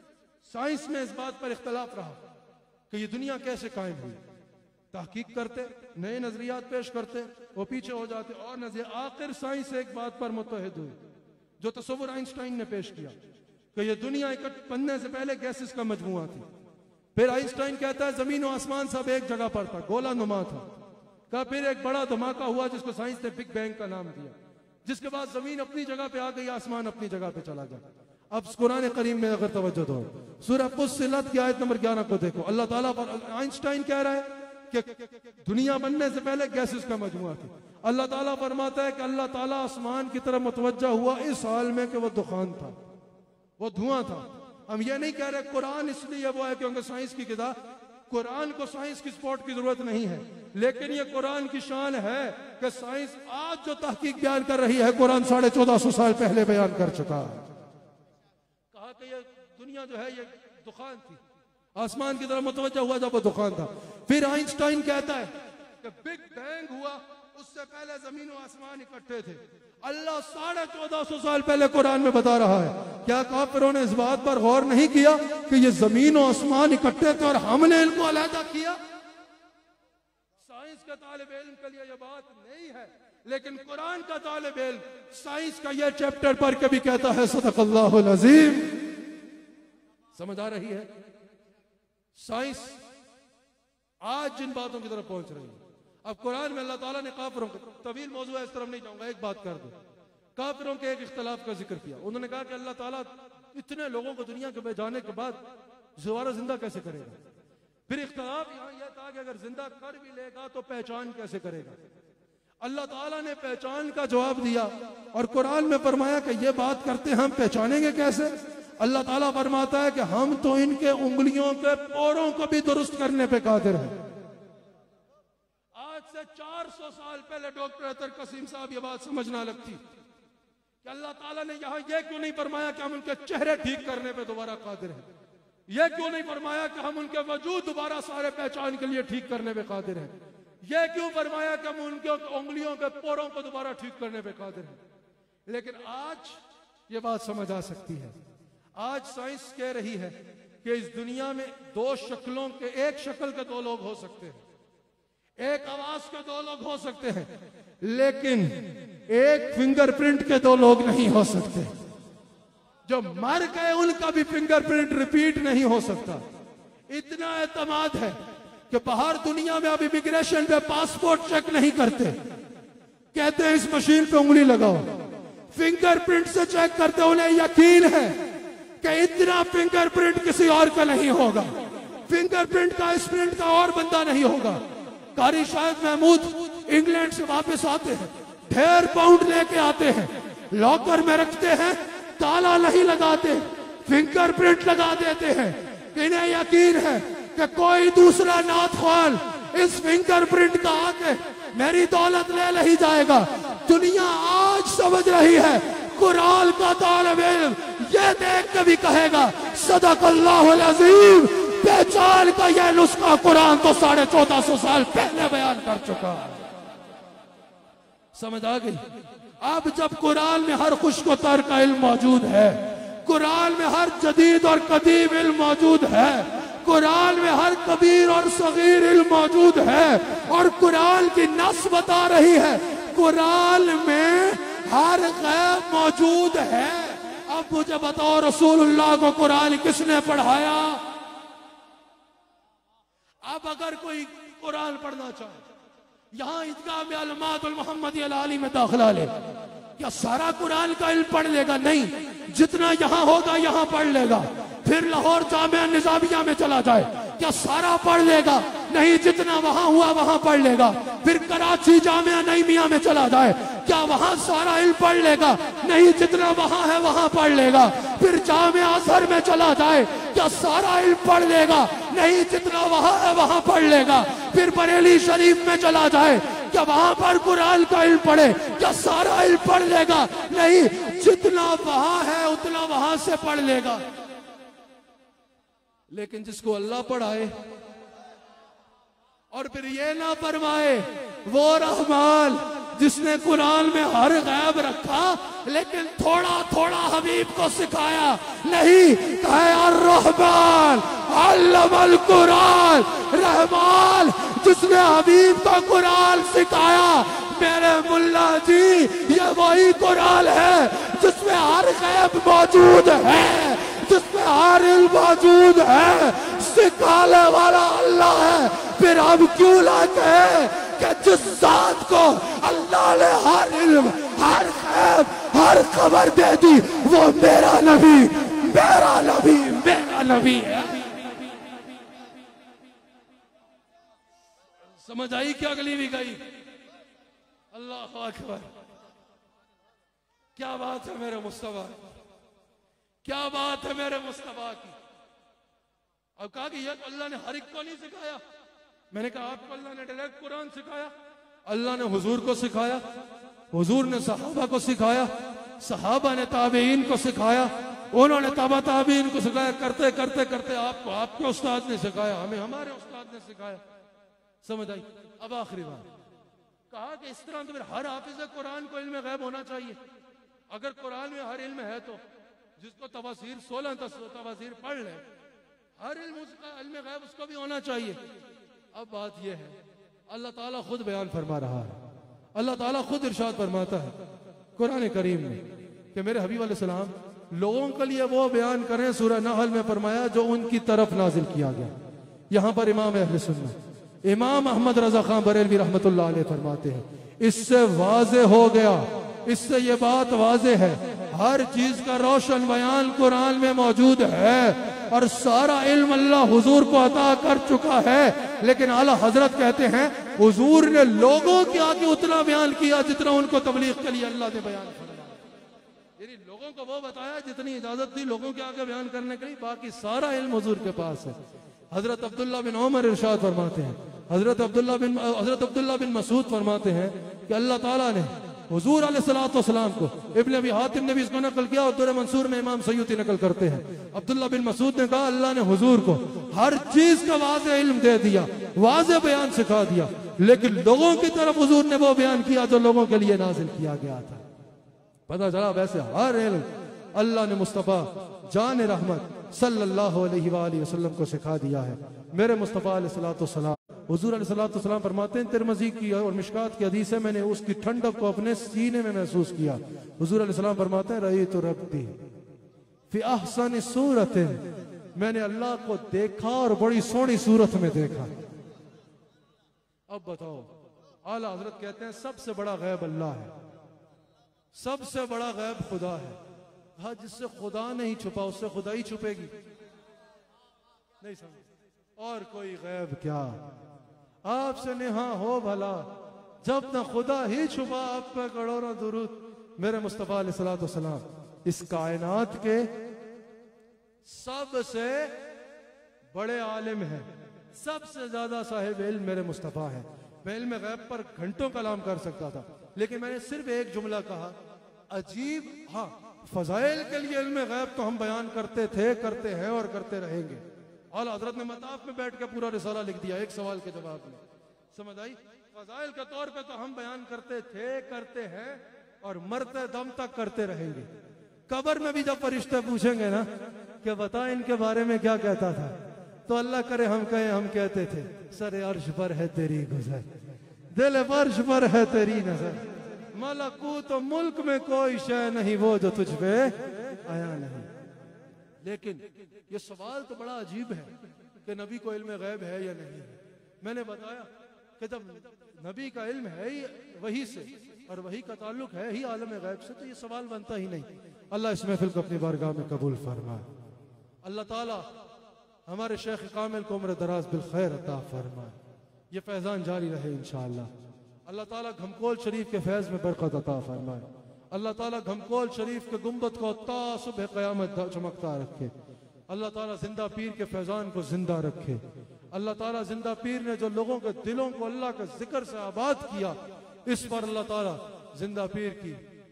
साइंस में इस बात पर इख्तलाफ रहा कि ये दुनिया कैसे कायम हुई। तहकीक करते, नए नजरियात पेश करते, वो पीछे हो जाते और नजरिया। आखिर साइंस एक बात पर मुत्तहिद हुई जो तसव्वुर आइंस्टाइन ने पेश किया कि ये दुनिया इकट्ठ बनने से पहले गैसेस का मजमुआ थी। फिर आइंस्टाइन कहता है जमीन और आसमान सब एक जगह पर था, गोला नुमा था। का फिर एक बड़ा धमाका हुआ जिसको साइंस ने बिग बैंग का नाम दिया, जिसके बाद जमीन अपनी जगह पे आ गई, आसमान अपनी जगह पे चला गया। अब कुरान करीम में अगर तवज्जो दो, सूरह फुस्सिलत की आयत नंबर ग्यारह को देखो। अल्लाह ताला पर आइंस्टाइन कह रहा है कि दुनिया बनने से पहले गैसेस का मजमुआ थी। अल्लाह ताला फरमाता है कि अल्लाह ताला आसमान की तरफ मुतवज्जा हुआ इस हाल में कि वो दुखान था, वो धुआं था। हम ये नहीं कह रहे कुरान इसलिए वो है क्योंकि साइंस की किताब। कुरान को साइंस की सपोर्ट की जरूरत नहीं है, लेकिन ये कुरान की शान है कि साइंस आज जो तहकीक बयान कर रही है कुरान साढ़े चौदह सौ साल पहले बयान कर चुका है। कहा कि ये दुनिया जो है ये दुखान थी, आसमान की तरफ मुतवज्जा हुआ जब वो दुखान था। फिर आइंस्टाइन कहता है कि बिग बैंग हुआ, उससे पहले जमीन और आसमान इकट्ठे थे। अल्लाह साढ़े चौदह सौ साल पहले कुरान में बता रहा है। क्या काफिरों ने इस बात पर गौर नहीं किया कि ये जमीन और आसमान इकट्ठे थे और हमने इनको अलहदा किया? साइंस का तालिब इल्म के लिए यह बात नहीं है, लेकिन कुरान का तालिब इल्म साइंस का यह चैप्टर पढ़ के भी कहता है सदक़ल्लाहुल अज़ीम। समझ आ रही है? साइंस आज जिन बातों की तरफ पहुंच रही है। अब कुरान में अल्लाह ताला ने काफिरों को, तवील मौजूद है इस तरफ नहीं जाऊंगा, एक बात कर दो। काफिरों के एक इख्तलाफ का जिक्र किया। उन्होंने कहा कि अल्लाह ताला इतने लोगों को दुनिया के जाने के बाद दोबारा जिंदा कैसे करेगा? फिर इख्तलाफ यहाँ यह था कि अगर जिंदा कर भी लेगा तो पहचान कैसे करेगा? अल्लाह ताला ने पहचान का जवाब दिया और कुरान में फरमाया कि ये बात करते हम पहचानेंगे कैसे? अल्लाह ताला फरमाता है कि हम तो इनके उंगलियों के पोरों को भी दुरुस्त करने पे कादिर हैं। आज से चार सौ साल पहले डॉक्टर अतर कसीम साहब ये बात समझना लगती कि अल्लाह ताला ने यहाँ ये क्यों नहीं फरमाया कि हम उनके चेहरे ठीक करने पे दोबारा कादिर हैं? ये क्यों नहीं फरमाया कि हम उनके वजूद दोबारा सारे पहचान के लिए ठीक करने पे कादिर हैं? ये क्यों फरमाया कि हम उनके उंगलियों के पोरों को दोबारा ठीक करने पे कादिर हैं? लेकिन आज ये बात समझ आ सकती है। आज साइंस कह रही है कि इस दुनिया में दो शक्लों के, एक शक्ल के दो लोग हो सकते हैं, एक आवाज के दो लोग हो सकते हैं, लेकिन एक फिंगरप्रिंट के दो लोग नहीं हो सकते। जो मर गए उनका भी फिंगरप्रिंट रिपीट नहीं हो सकता। इतना एतमाद है कि बाहर दुनिया में अब इमिग्रेशन पे पासपोर्ट चेक नहीं करते, कहते हैं इस मशीन पे उंगली लगाओ, फिंगरप्रिंट से चेक करते। उन्हें यकीन है कि इतना फिंगरप्रिंट किसी और का नहीं होगा, फिंगरप्रिंट का स्प्रिंट का और बंदा नहीं होगा। कारी शायद महमूद इंग्लैंड से वापस आते हैं, ढेर पाउंड लेके आते हैं, लॉकर में रखते हैं, ताला नहीं लगाते, फिंगरप्रिंट लगा देते हैं। इन्हें यकीन है कि कोई दूसरा नाथख्वान इस फिंगरप्रिंट का आके मेरी दौलत ले नहीं जाएगा। दुनिया आज समझ रही है, कुरान का तालिब इल्म ये देख के भी कहेगा सदक़ल्लाहुल अज़ीम। पहचान का यह नुस्खा कुरान तो साढ़े चौदह सौ साल पहले बयान कर चुका है। समझ आ गई? अब जब कुरान में हर खुश्क तर का इल्म मौजूद है, कुरान में हर जदीद और कदीम इल्म मौजूद है, कुरान में हर कबीर और सगीर इल्म मौजूद है, और कुरान की नस बता रही है कुरान में हर गैब मौजूद है। अब मुझे बताओ, रसूलुल्लाह को कुरान किसने पढ़ाया? अब अगर कोई कुरान पढ़ना चाहे, यहां ईदगाह में अलमातुल मुहम्मदी अल-आली में दाखिला ले, क्या सारा कुरान का इल्म पढ़ लेगा? नहीं, जितना यहां होगा यहां पढ़ लेगा। फिर लाहौर जामिया निजामिया में चला जाए, क्या सारा पढ़ लेगा? नहीं, जितना वहां हुआ वहां पढ़ लेगा। फिर कराची जामिया नईमिया में चला जाए, क्या वहां सारा इल्म पढ़ लेगा? नहीं, जितना वहां है वहां पढ़ लेगा। फिर जामिया अज़हर में चला जाए, क्या सारा इल्म पढ़ लेगा? नहीं, जितना वहां है वहां पढ़ लेगा। फिर बरेली शरीफ में चला जाए, क्या वहां पर कुरान का इल्म पढ़े? क्या सारा इल्म पढ़ लेगा? नहीं, जितना वहां है उतना वहां से पढ़ लेगा। लेकिन जिसको अल्लाह पढ़ाए और फिर ये ना फरमाए, वो रहमान जिसने कुरान में हर गैब रखा लेकिन थोड़ा थोड़ा हबीब को सिखाया नहीं, कहे अर्रहमान अल्लमल कुरान, रहमान जिसने हबीब को कुरान सिखाया। मेरे मुल्ला जी, ये वही कुरान है जिसमें हर गैब मौजूद है, जिसमें हर इल्म मौजूद है, सिखाने वाला अल्लाह है। फिर हम क्यों लाते हैं कि जिस जात को अल्लाह ने हर इल्म, हर खैर, हर खबर दे दी, वो मेरा नबी, मेरा नबी, मेरा नबी है। समझ आई क्या? अगली भी गई। अल्लाह अकबर, क्या बात है मेरे मुस्तफा, क्या बात है मेरे मुस्तफा की। अब कहा कि यह अल्लाह ने हर एक को नहीं सिखाया। मैंने कहा आपको अल्लाह ने डायरेक्ट कुरान सिखाया, अल्लाह ने हुजूर को सिखाया, हुजूर ने सहाबा को सिखाया, सहाबा ने ताबीन को सिखाया, उन्होंने तबा ताबीन को सिखाया, करते करते करते आपको आपके उस्ताद ने सिखाया, हमें हमारे उस्ताद ने सिखाया। समझ आई? अब आखिरी बात कहा कि इस तरह तो फिर हर हाफिज कुरान को इल्म गैब होना चाहिए। अगर कुरान में हर इल्म है तो जिसको तफसीर सोलह तफसीर पढ़ ले, हर इल्म उसका इल्म गैब उसको भी होना चाहिए। अब बात यह है, अल्लाह ताला खुद बयान फरमा रहा है, अल्लाह ताला खुद इरशाद फरमाता है कुरान करीम में कि मेरे हबीब अलैहिस्सलाम लोगों के लिए वो बयान करें। सूरह नहल में फरमाया जो उनकी तरफ नाजिल किया गया। यहां पर इमाम अहले सुन्नत इमाम अहमद रजा खान बरेलवी रहमतुल्लाह अलैह फरमाते हैं, इससे वाज़े हो गया, इससे ये बात वाज़े है, हर चीज का रोशन बयान कुरान में मौजूद है और सारा इल्म अल्लाह हुजूर को अता कर चुका है। लेकिन आला हजरत कहते हैं हुजूर ने लोगों के आगे उतना बयान किया जितना उनको तबलीग के लिए अल्लाह ने बयान किया। यानी लोगों को वो बताया जितनी इजाजत थी लोगों के आगे बयान करने के लिए, बाकी सारा इल्म हुजूर के पास है। हजरत अब्दुल्ला बिन उमर इरशाद फरमाते हैं, हजरत अब्दुल्ला बिन हजरत अब्दुल्ला बिन मसूद फरमाते हैं कि अल्लाह ताला ने हुजूर अलैहिस्सलाम को, इब्न अबी हातिम ने भी इसको नकल किया और दुर्र मंसूर में इमाम सयूती नकल करते हैं, अब्दुल्ला बिन मसूद ने कहा अल्लाह ने हुजूर को हर चीज का वाज़े इल्म दे दिया, वाज़े बयान सिखा दिया, लेकिन लोगों की तरफ हुजूर ने वो बयान किया जो लोगों के लिए नाजिल किया गया था। पता चला वैसे हर इल्म अल्लाह ने मुस्तफा जान रहमत सल्लल्लाहु अलैहि वसल्लम को सिखा दिया है। मेरे मुस्तफा अलैहिस्सलाम हुजूर अलैहिस्सलाम फरमाते हैं, तिरमिज़ी की और मिशकात की हदीस है, मैंने उसकी ठंडक को अपने सीने में महसूस किया। हुजूर अलैहिस्सलाम फरमाते हैं, रअयतु रब्बी फी अहसनि सूरतिन, मैंने अल्लाह को देखा और बड़ी सोहनी सूरत में देखा। अब बताओ, आला हजरत कहते हैं सबसे बड़ा गैब अल्लाह है, सबसे बड़ा गैब खुदा है। हाँ, जिससे खुदा नहीं छुपा उससे खुदा ही छुपेगी, नहीं समझ? और कोई गैब क्या आपसे नेहा हो भला, जब न खुदा ही छुपा आप पे करोड़ों दुरूद। मेरे मुस्तफ़ा अलैहिस्सलाम इस कायनात के सबसे बड़े आलिम हैं, सबसे ज्यादा साहिब इल्म मेरे मुस्तफ़ा है। मैं इल्म गैब पर घंटों कलाम कर सकता था, लेकिन मैंने सिर्फ एक जुमला कहा, अजीब। हाँ, फजाइल के लिए इल्म गैब तो हम बयान करते थे, करते हैं और करते रहेंगे। आला हजरत ने मताफ में बैठ के पूरा रिसाला लिख दिया एक सवाल के जवाब में, समझ आई। फजाइल के तौर पे तो हम बयान करते थे, करते हैं और मरते दम तक करते रहेंगे। कब्र में भी जब फरिश्ते पूछेंगे ना कि बता इनके बारे में क्या कहता था, तो अल्लाह करे हम कहें हम कहते थे सर अर्श पर है तेरी गुजर, दिल फर्श पर है तेरी नजर, मलकूत तो मुल्क में कोई शय नहीं वो जो तुझ पे आया नहीं। लेकिन ये सवाल तो बड़ा अजीब है कि नबी को इल्म गैब है या नहीं है। मैंने बताया कि जब नबी का इल्म है ही वही से और वही का ताल्लुक है ही आलम गैब से, तो ये सवाल बनता ही नहीं। अल्लाह इस महफिल को अपनी बारगाह में कबूल फरमाए। अल्लाह ताला हमारे शेख कामिल को उम्र दराज बिल खैर अता फरमाए, ये फैजान जारी रहे इंशाअल्लाह। अल्लाह ताला घमकोल शरीफ के फैज में बरकत अता फरमाए। अल्लाह ताला घमकोल शरीफ के गुंबद को ता सुबह क़यामत चमकता रखे। अल्लाह ताला जिंदा पीर के फैजान को जिंदा रखे। अल्लाह ताला जिंदा पीर ने जो लोगों के दिलों को अल्लाह के जिक्र से आबाद किया, इस पर अल्लाह ताला जिंदा पीर की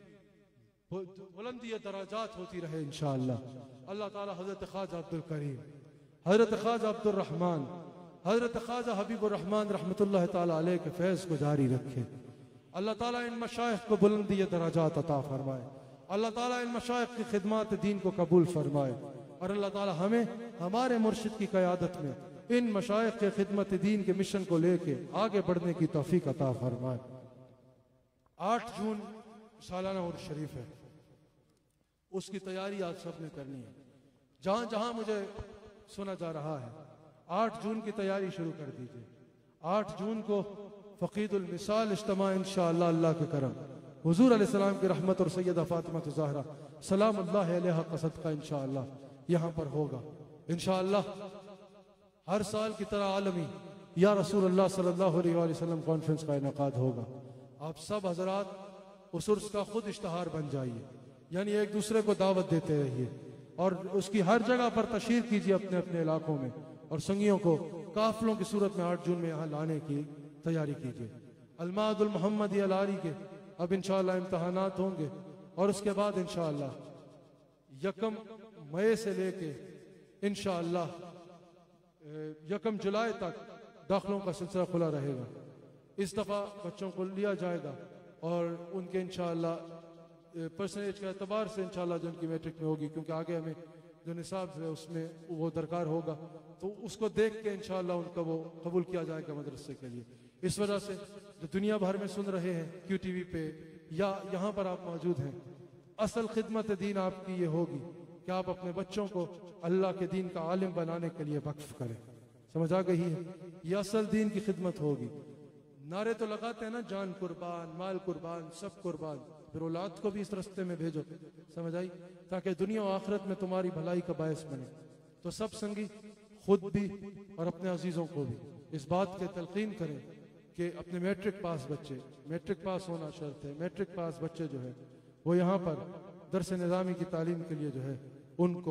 बुलंदी दराजात होती रहे इंशाअल्लाह। अल्लाह ताला हजरत ख्वाजा अब्दुल करीम, हजरत ख्वाजा अब्दुल रहमान, हजरत ख्वाजा हबीबुर रहमान रहमतुल्लाह ताला अलैह के फैज को जारी रखे। अल्लाह ताला इन मशाइख को बुलंदी दराजात अता फरमाए। अल्लाह ताला इन मशाइख की खिदमत दीन को कबूल फरमाए और अल्लाह ताला हमें हमारे मुर्शिद की क़यादत में इन मशाइख के खिदमत दीन के मिशन को लेके आगे बढ़ने की तौफीक अता फरमाए। आठ जून सालाना उर्स शरीफ है, उसकी तैयारी आज सब ने करनी है। जहां जहां मुझे सुना जा रहा है आठ जून की तैयारी शुरू कर दीजिए। आठ जून को फ़क़ीदुल मिसाल इज्तिमा इंशाअल्लाह अल्लाह के करम हुजूर अलैहिस्सलाम की रहमत और सैयदा फातिमा ज़हरा सलामुल्लाह अलैहा का सदका इंशाअल्लाह यहाँ पर होगा इंशाअल्लाह। हर साल की तरह आलमी या रसूलुल्लाह सल्लल्लाहु अलैहि वसल्लम कॉन्फ्रेंस का इनेकाद होगा। आप सब हजरात उस उर्स का खुद इश्तहार बन जाइए, यानी एक दूसरे को दावत देते रहिए और उसकी हर जगह पर तशहीर कीजिए अपने अपने इलाकों में, और संगियों को काफिलों की सूरत में आठ जून में यहाँ लाने की तैयारी कीजिए। अलमादुल मोहम्मदी अलारी के अब इंशाअल्लाह इम्तहानात होंगे और उसके बाद इंशाअल्लाह यकम मई से लेके इंशाअल्लाह यकम जुलाई तक दाखिलों का सिलसिला खुला रहेगा। इस दफ़ा बच्चों को लिया जाएगा और उनके इंशाअल्लाह परसेंटेज के एतबार से इंशाअल्लाह जो उनकी मैट्रिक में होगी, क्योंकि आगे हमें जो निसाब है उसमें वो दरकार होगा, तो उसको देख के इंशाअल्लाह उनका वो कबूल किया जाएगा मदरसे के लिए। इस वजह से जो दुनिया भर में सुन रहे हैं क्यू टीवी पे या यहाँ पर आप मौजूद हैं, असल खिदमत दीन आपकी ये होगी कि आप अपने बच्चों को अल्लाह के दीन का आलिम बनाने के लिए वक्फ करें। समझ आ गई है? ये असल दीन की खिदमत होगी। नारे तो लगाते हैं ना, जान कुर्बान, माल कुर्बान, सब कुर्बान, फिर औलाद को भी इस रास्ते में भेजो, समझ आई, ताकि दुनिया और आखिरत में तुम्हारी भलाई का बायस बने। तो सब संगी खुद भी और अपने अजीजों को भी इस बात के तलकीन करें कि अपने मैट्रिक पास बच्चे, मैट्रिक पास होना शर्त है, मैट्रिक पास बच्चे जो है वो यहाँ पर दरस निज़ामी की तालीम के लिए जो है उनको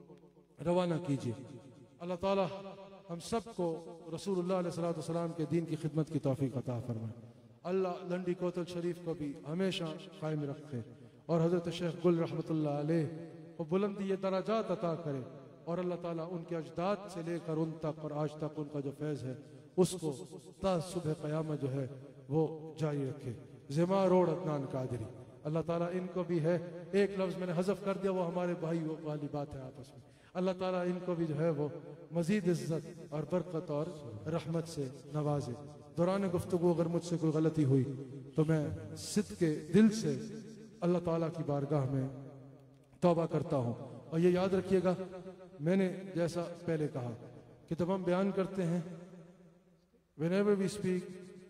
रवाना कीजिए। अल्लाह ताला हम सबको रसूलुल्लाह अलैहि सलाम के दीन की खिदमत की तौफीक अता फरमाए। अल्लाह लंडी कोतल शरीफ को भी हमेशा कायम रखे और हजरत शेख गुल रहमतुल्लाह अलैह को बुलंदी ये दराजात अता करे और अल्लाह ताला उनके अजदाद से लेकर उन तक और आज तक उनका जो फैज़ है उसको ता सुबह क़यामत जो है वो जारी रखे। ज़िमा रोड अदनान कादरी, अल्लाह ताला इनको भी है, एक लफ्ज़ मैंने हज़फ कर दिया, वो हमारे भाई वाली बात है आपस में। अल्लाह ताला इनको भी जो है वो मजीद इज्जत और बरकत और रहमत से नवाजे। दौरान गुफ्तगू अगर मुझसे कोई गलती हुई तो मैं सिद्क़ के दिल से अल्लाह ताला की बारगाह में तौबा करता हूँ। और ये याद रखिएगा, मैंने जैसा पहले कहा कि जब हम बयान करते हैं, whenever we speak,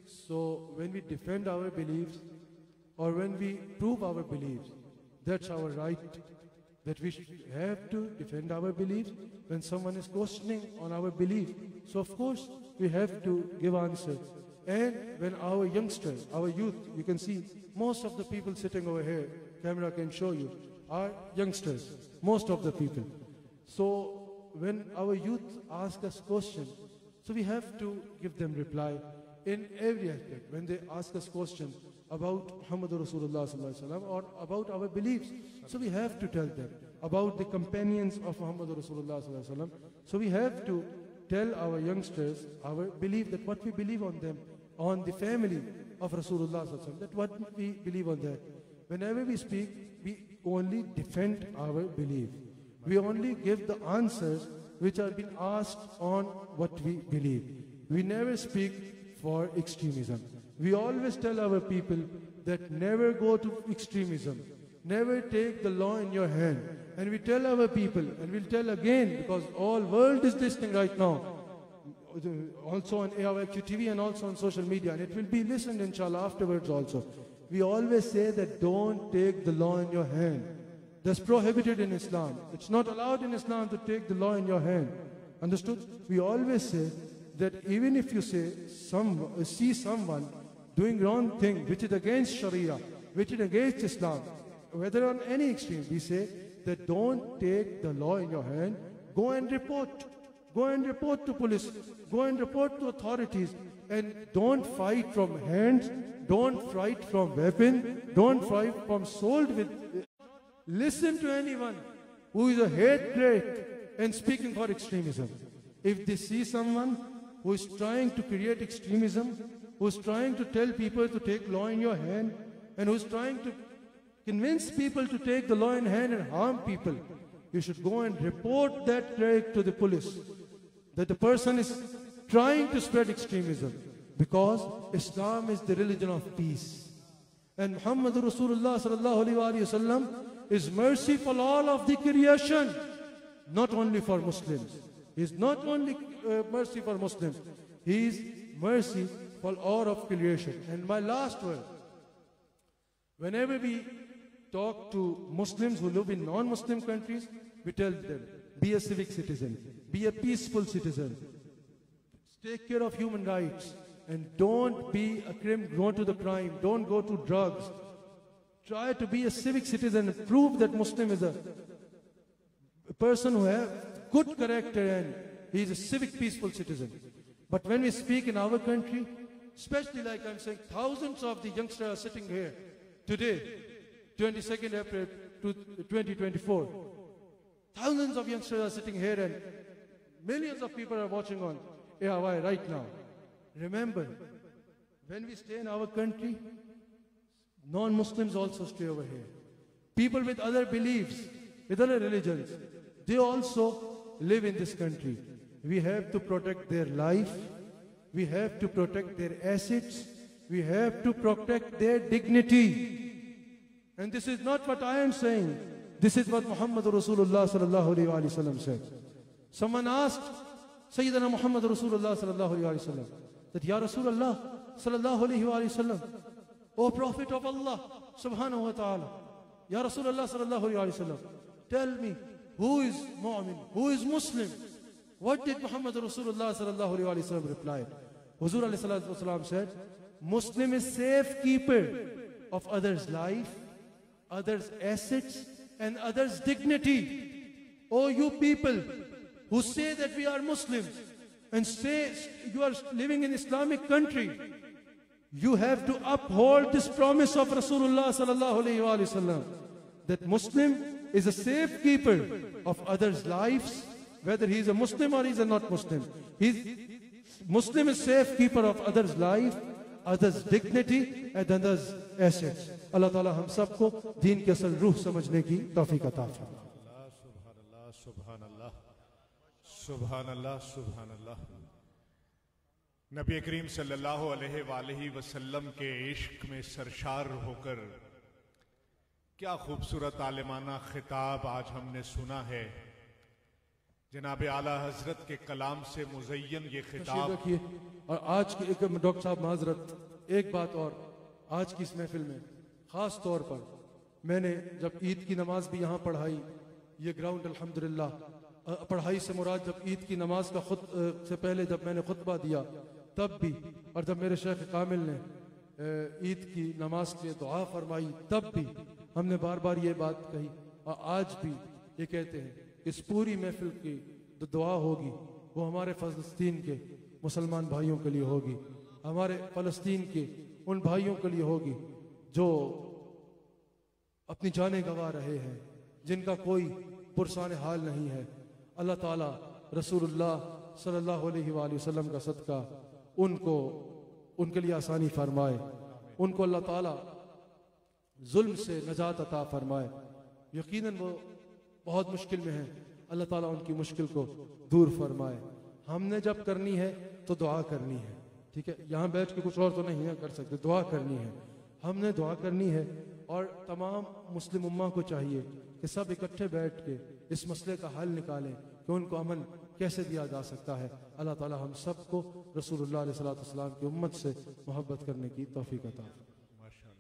so when we defend our beliefs or when we prove our beliefs, that's our right, that we have to defend our beliefs when someone is questioning on our belief. So of course we have to give answer. And when our youngsters, our youth, you can see most of the people sitting over here camera can show you, are youngsters, most of the people. So when our youth ask us questions, so we have to give them reply in every aspect. When they ask us questions about Muhammad Rasulullah sallallahu alaihi wasallam or about our beliefs, so we have to tell them about the companions of Muhammad Rasulullah sallallahu alaihi wasallam. So we have to tell our youngsters our belief, that what we believe on them, on the family of Rasulullah sallallahu alaihi wasallam, that what we believe on that. Whenever we speak, we only defend our belief. We only give the answers which are being asked on what we believe. We never speak for extremism. We always tell our people that never go to extremism. Never take the law in your hand. And we tell our people, and we'll tell again, because all world is listening right now, also on A R Q T V and also on social media, and it will be listened inshallah afterwards also. We always say that don't take the law in your hand. That's prohibited in Islam. It's not allowed in Islam to take the law in your hand. Understood? We always say that even if you say some, see someone doing wrong thing which is against Sharia, which is against Islam, whether on any extreme, we say that don't take the law in your hand. Go and report. Go and report to police. Go and report to authorities. And don't fight from hands. Don't fight from weapon. Don't fight from sword. With listen to anyone who is a hatred and speaking for extremism. If they see someone who is trying to create extremism, who is trying to tell people to take law in your hand, and who is trying to convince people to take the law in hand and harm people, you should go and report that trait to the police, that the person is trying to spread extremism, because Islam is the religion of peace. And Muhammad Rasulullah sallallahu alaihi wasallam is mercy for all of the creation, not only for Muslims. He is not only uh, mercy for Muslims, he is mercy for all of creation. And my last word, whenever we talk to Muslims who live in non-Muslim countries, we tell them, be a civic citizen, be a peaceful citizen, take care of human rights, and don't be a crime, go to the crime, don't go to drugs. Try to be a civic citizen and prove that Muslim is a, a person who has good character and he is a civic, peaceful citizen. But when we speak in our country, especially like I'm saying, thousands of the youngsters are sitting here today, twenty-second April twenty twenty-four. Thousands of youngsters are sitting here and millions of people are watching on A R Y right now. Remember, when we stay in our country, non-Muslims also stay over here. People with other beliefs, with other religions, they also live in this country. We have to protect their life. We have to protect their assets. We have to protect their dignity. And this is not what I am saying. This is what Muhammad Rasulullah sallallahu alaihi wasallam said. Someone asked Sayyidina Muhammad Rasulullah sallallahu alaihi wasallam that, Ya Rasulullah sallallahu alaihi wasallam, O Prophet of Allah subhanahu wa ta'ala, Ya Rasulullah sallallahu alaihi wasallam, tell me, who is mu'min, who is Muslim? What did Muhammad Rasulullah sallallahu alaihi wasallam reply? Huzur alayhi salatu wasalam said, Muslim is safekeeper of others' life, others' assets, and others' dignity. Oh, you people who say that we are Muslims and say you are living in Islamic country, you have to uphold this promise of Rasulullah sallallahu alaihi wasallam, that Muslim is a safekeeper of others' lives, whether he is a Muslim or he is a not Muslim. He's, Muslim is safekeeper of others' life, others' dignity, and others' assets. Allah Ta'ala हम सबको दीन के असल रूह समझने की तौफीक अता फरमाए. Subhanallah, Subhanallah, Subhanallah. नबी करीम सल्लल्लाहु अलैहि वसल्लम के इश्क में सरशार होकर क्या खूबसूरत आलिमाना खिताब आज हमने सुना है. जनाब आला हजरत के कलाम से मुज़य्यन ये खिताब रखिए. और आज की एक डॉक्टर साहब माजरत, एक बात और, आज की इस महफिल में ख़ास तौर पर मैंने जब ईद की नमाज भी यहाँ पढ़ाई, ये ग्राउंड अल्हम्दुलिल्लाह, पढ़ाई से मुराद जब ईद की नमाज का खुद से पहले जब मैंने खुतबा दिया तब भी, और जब मेरे शेख कामिल ने ईद की नमाज के लिए दुआ फरमाई तब भी, हमने बार बार ये बात कही और आज भी ये कहते हैं कि इस पूरी महफिल की जो दुआ होगी वो हमारे फ़लस्तीन के मुसलमान भाइयों के लिए होगी, हमारे फ़लस्तीन के उन भाइयों के लिए होगी जो अपनी जानें गंवा रहे हैं, जिनका कोई पुरसान हाल नहीं है। अल्लाह ताला रसूलुल्लाह सल्लल्लाहु अलैहि वसल्लम का सदका उनको उनके लिए आसानी फरमाए, उनको अल्लाह ताला जुल्म से नजात अता फरमाए। यकीनन वो बहुत मुश्किल में है, अल्लाह ताला उनकी मुश्किल को दूर फरमाए। हमने जब करनी है तो दुआ करनी है, ठीक है, यहाँ बैठ के कुछ और तो नहीं कर सकते, दुआ करनी है, हमने दुआ करनी है। और तमाम मुस्लिम उम्मा को चाहिए कि सब इकट्ठे बैठ के इस मसले का हल निकालें कि उनको अमन कैसे दिया जा सकता है। अल्लाह ताला हम सबको रसूलुल्लाह अलैहि सल्लल्लाहु अलैहि वसल्लम की उम्मत से मोहब्बत करने की तौफीक अता फरमाए।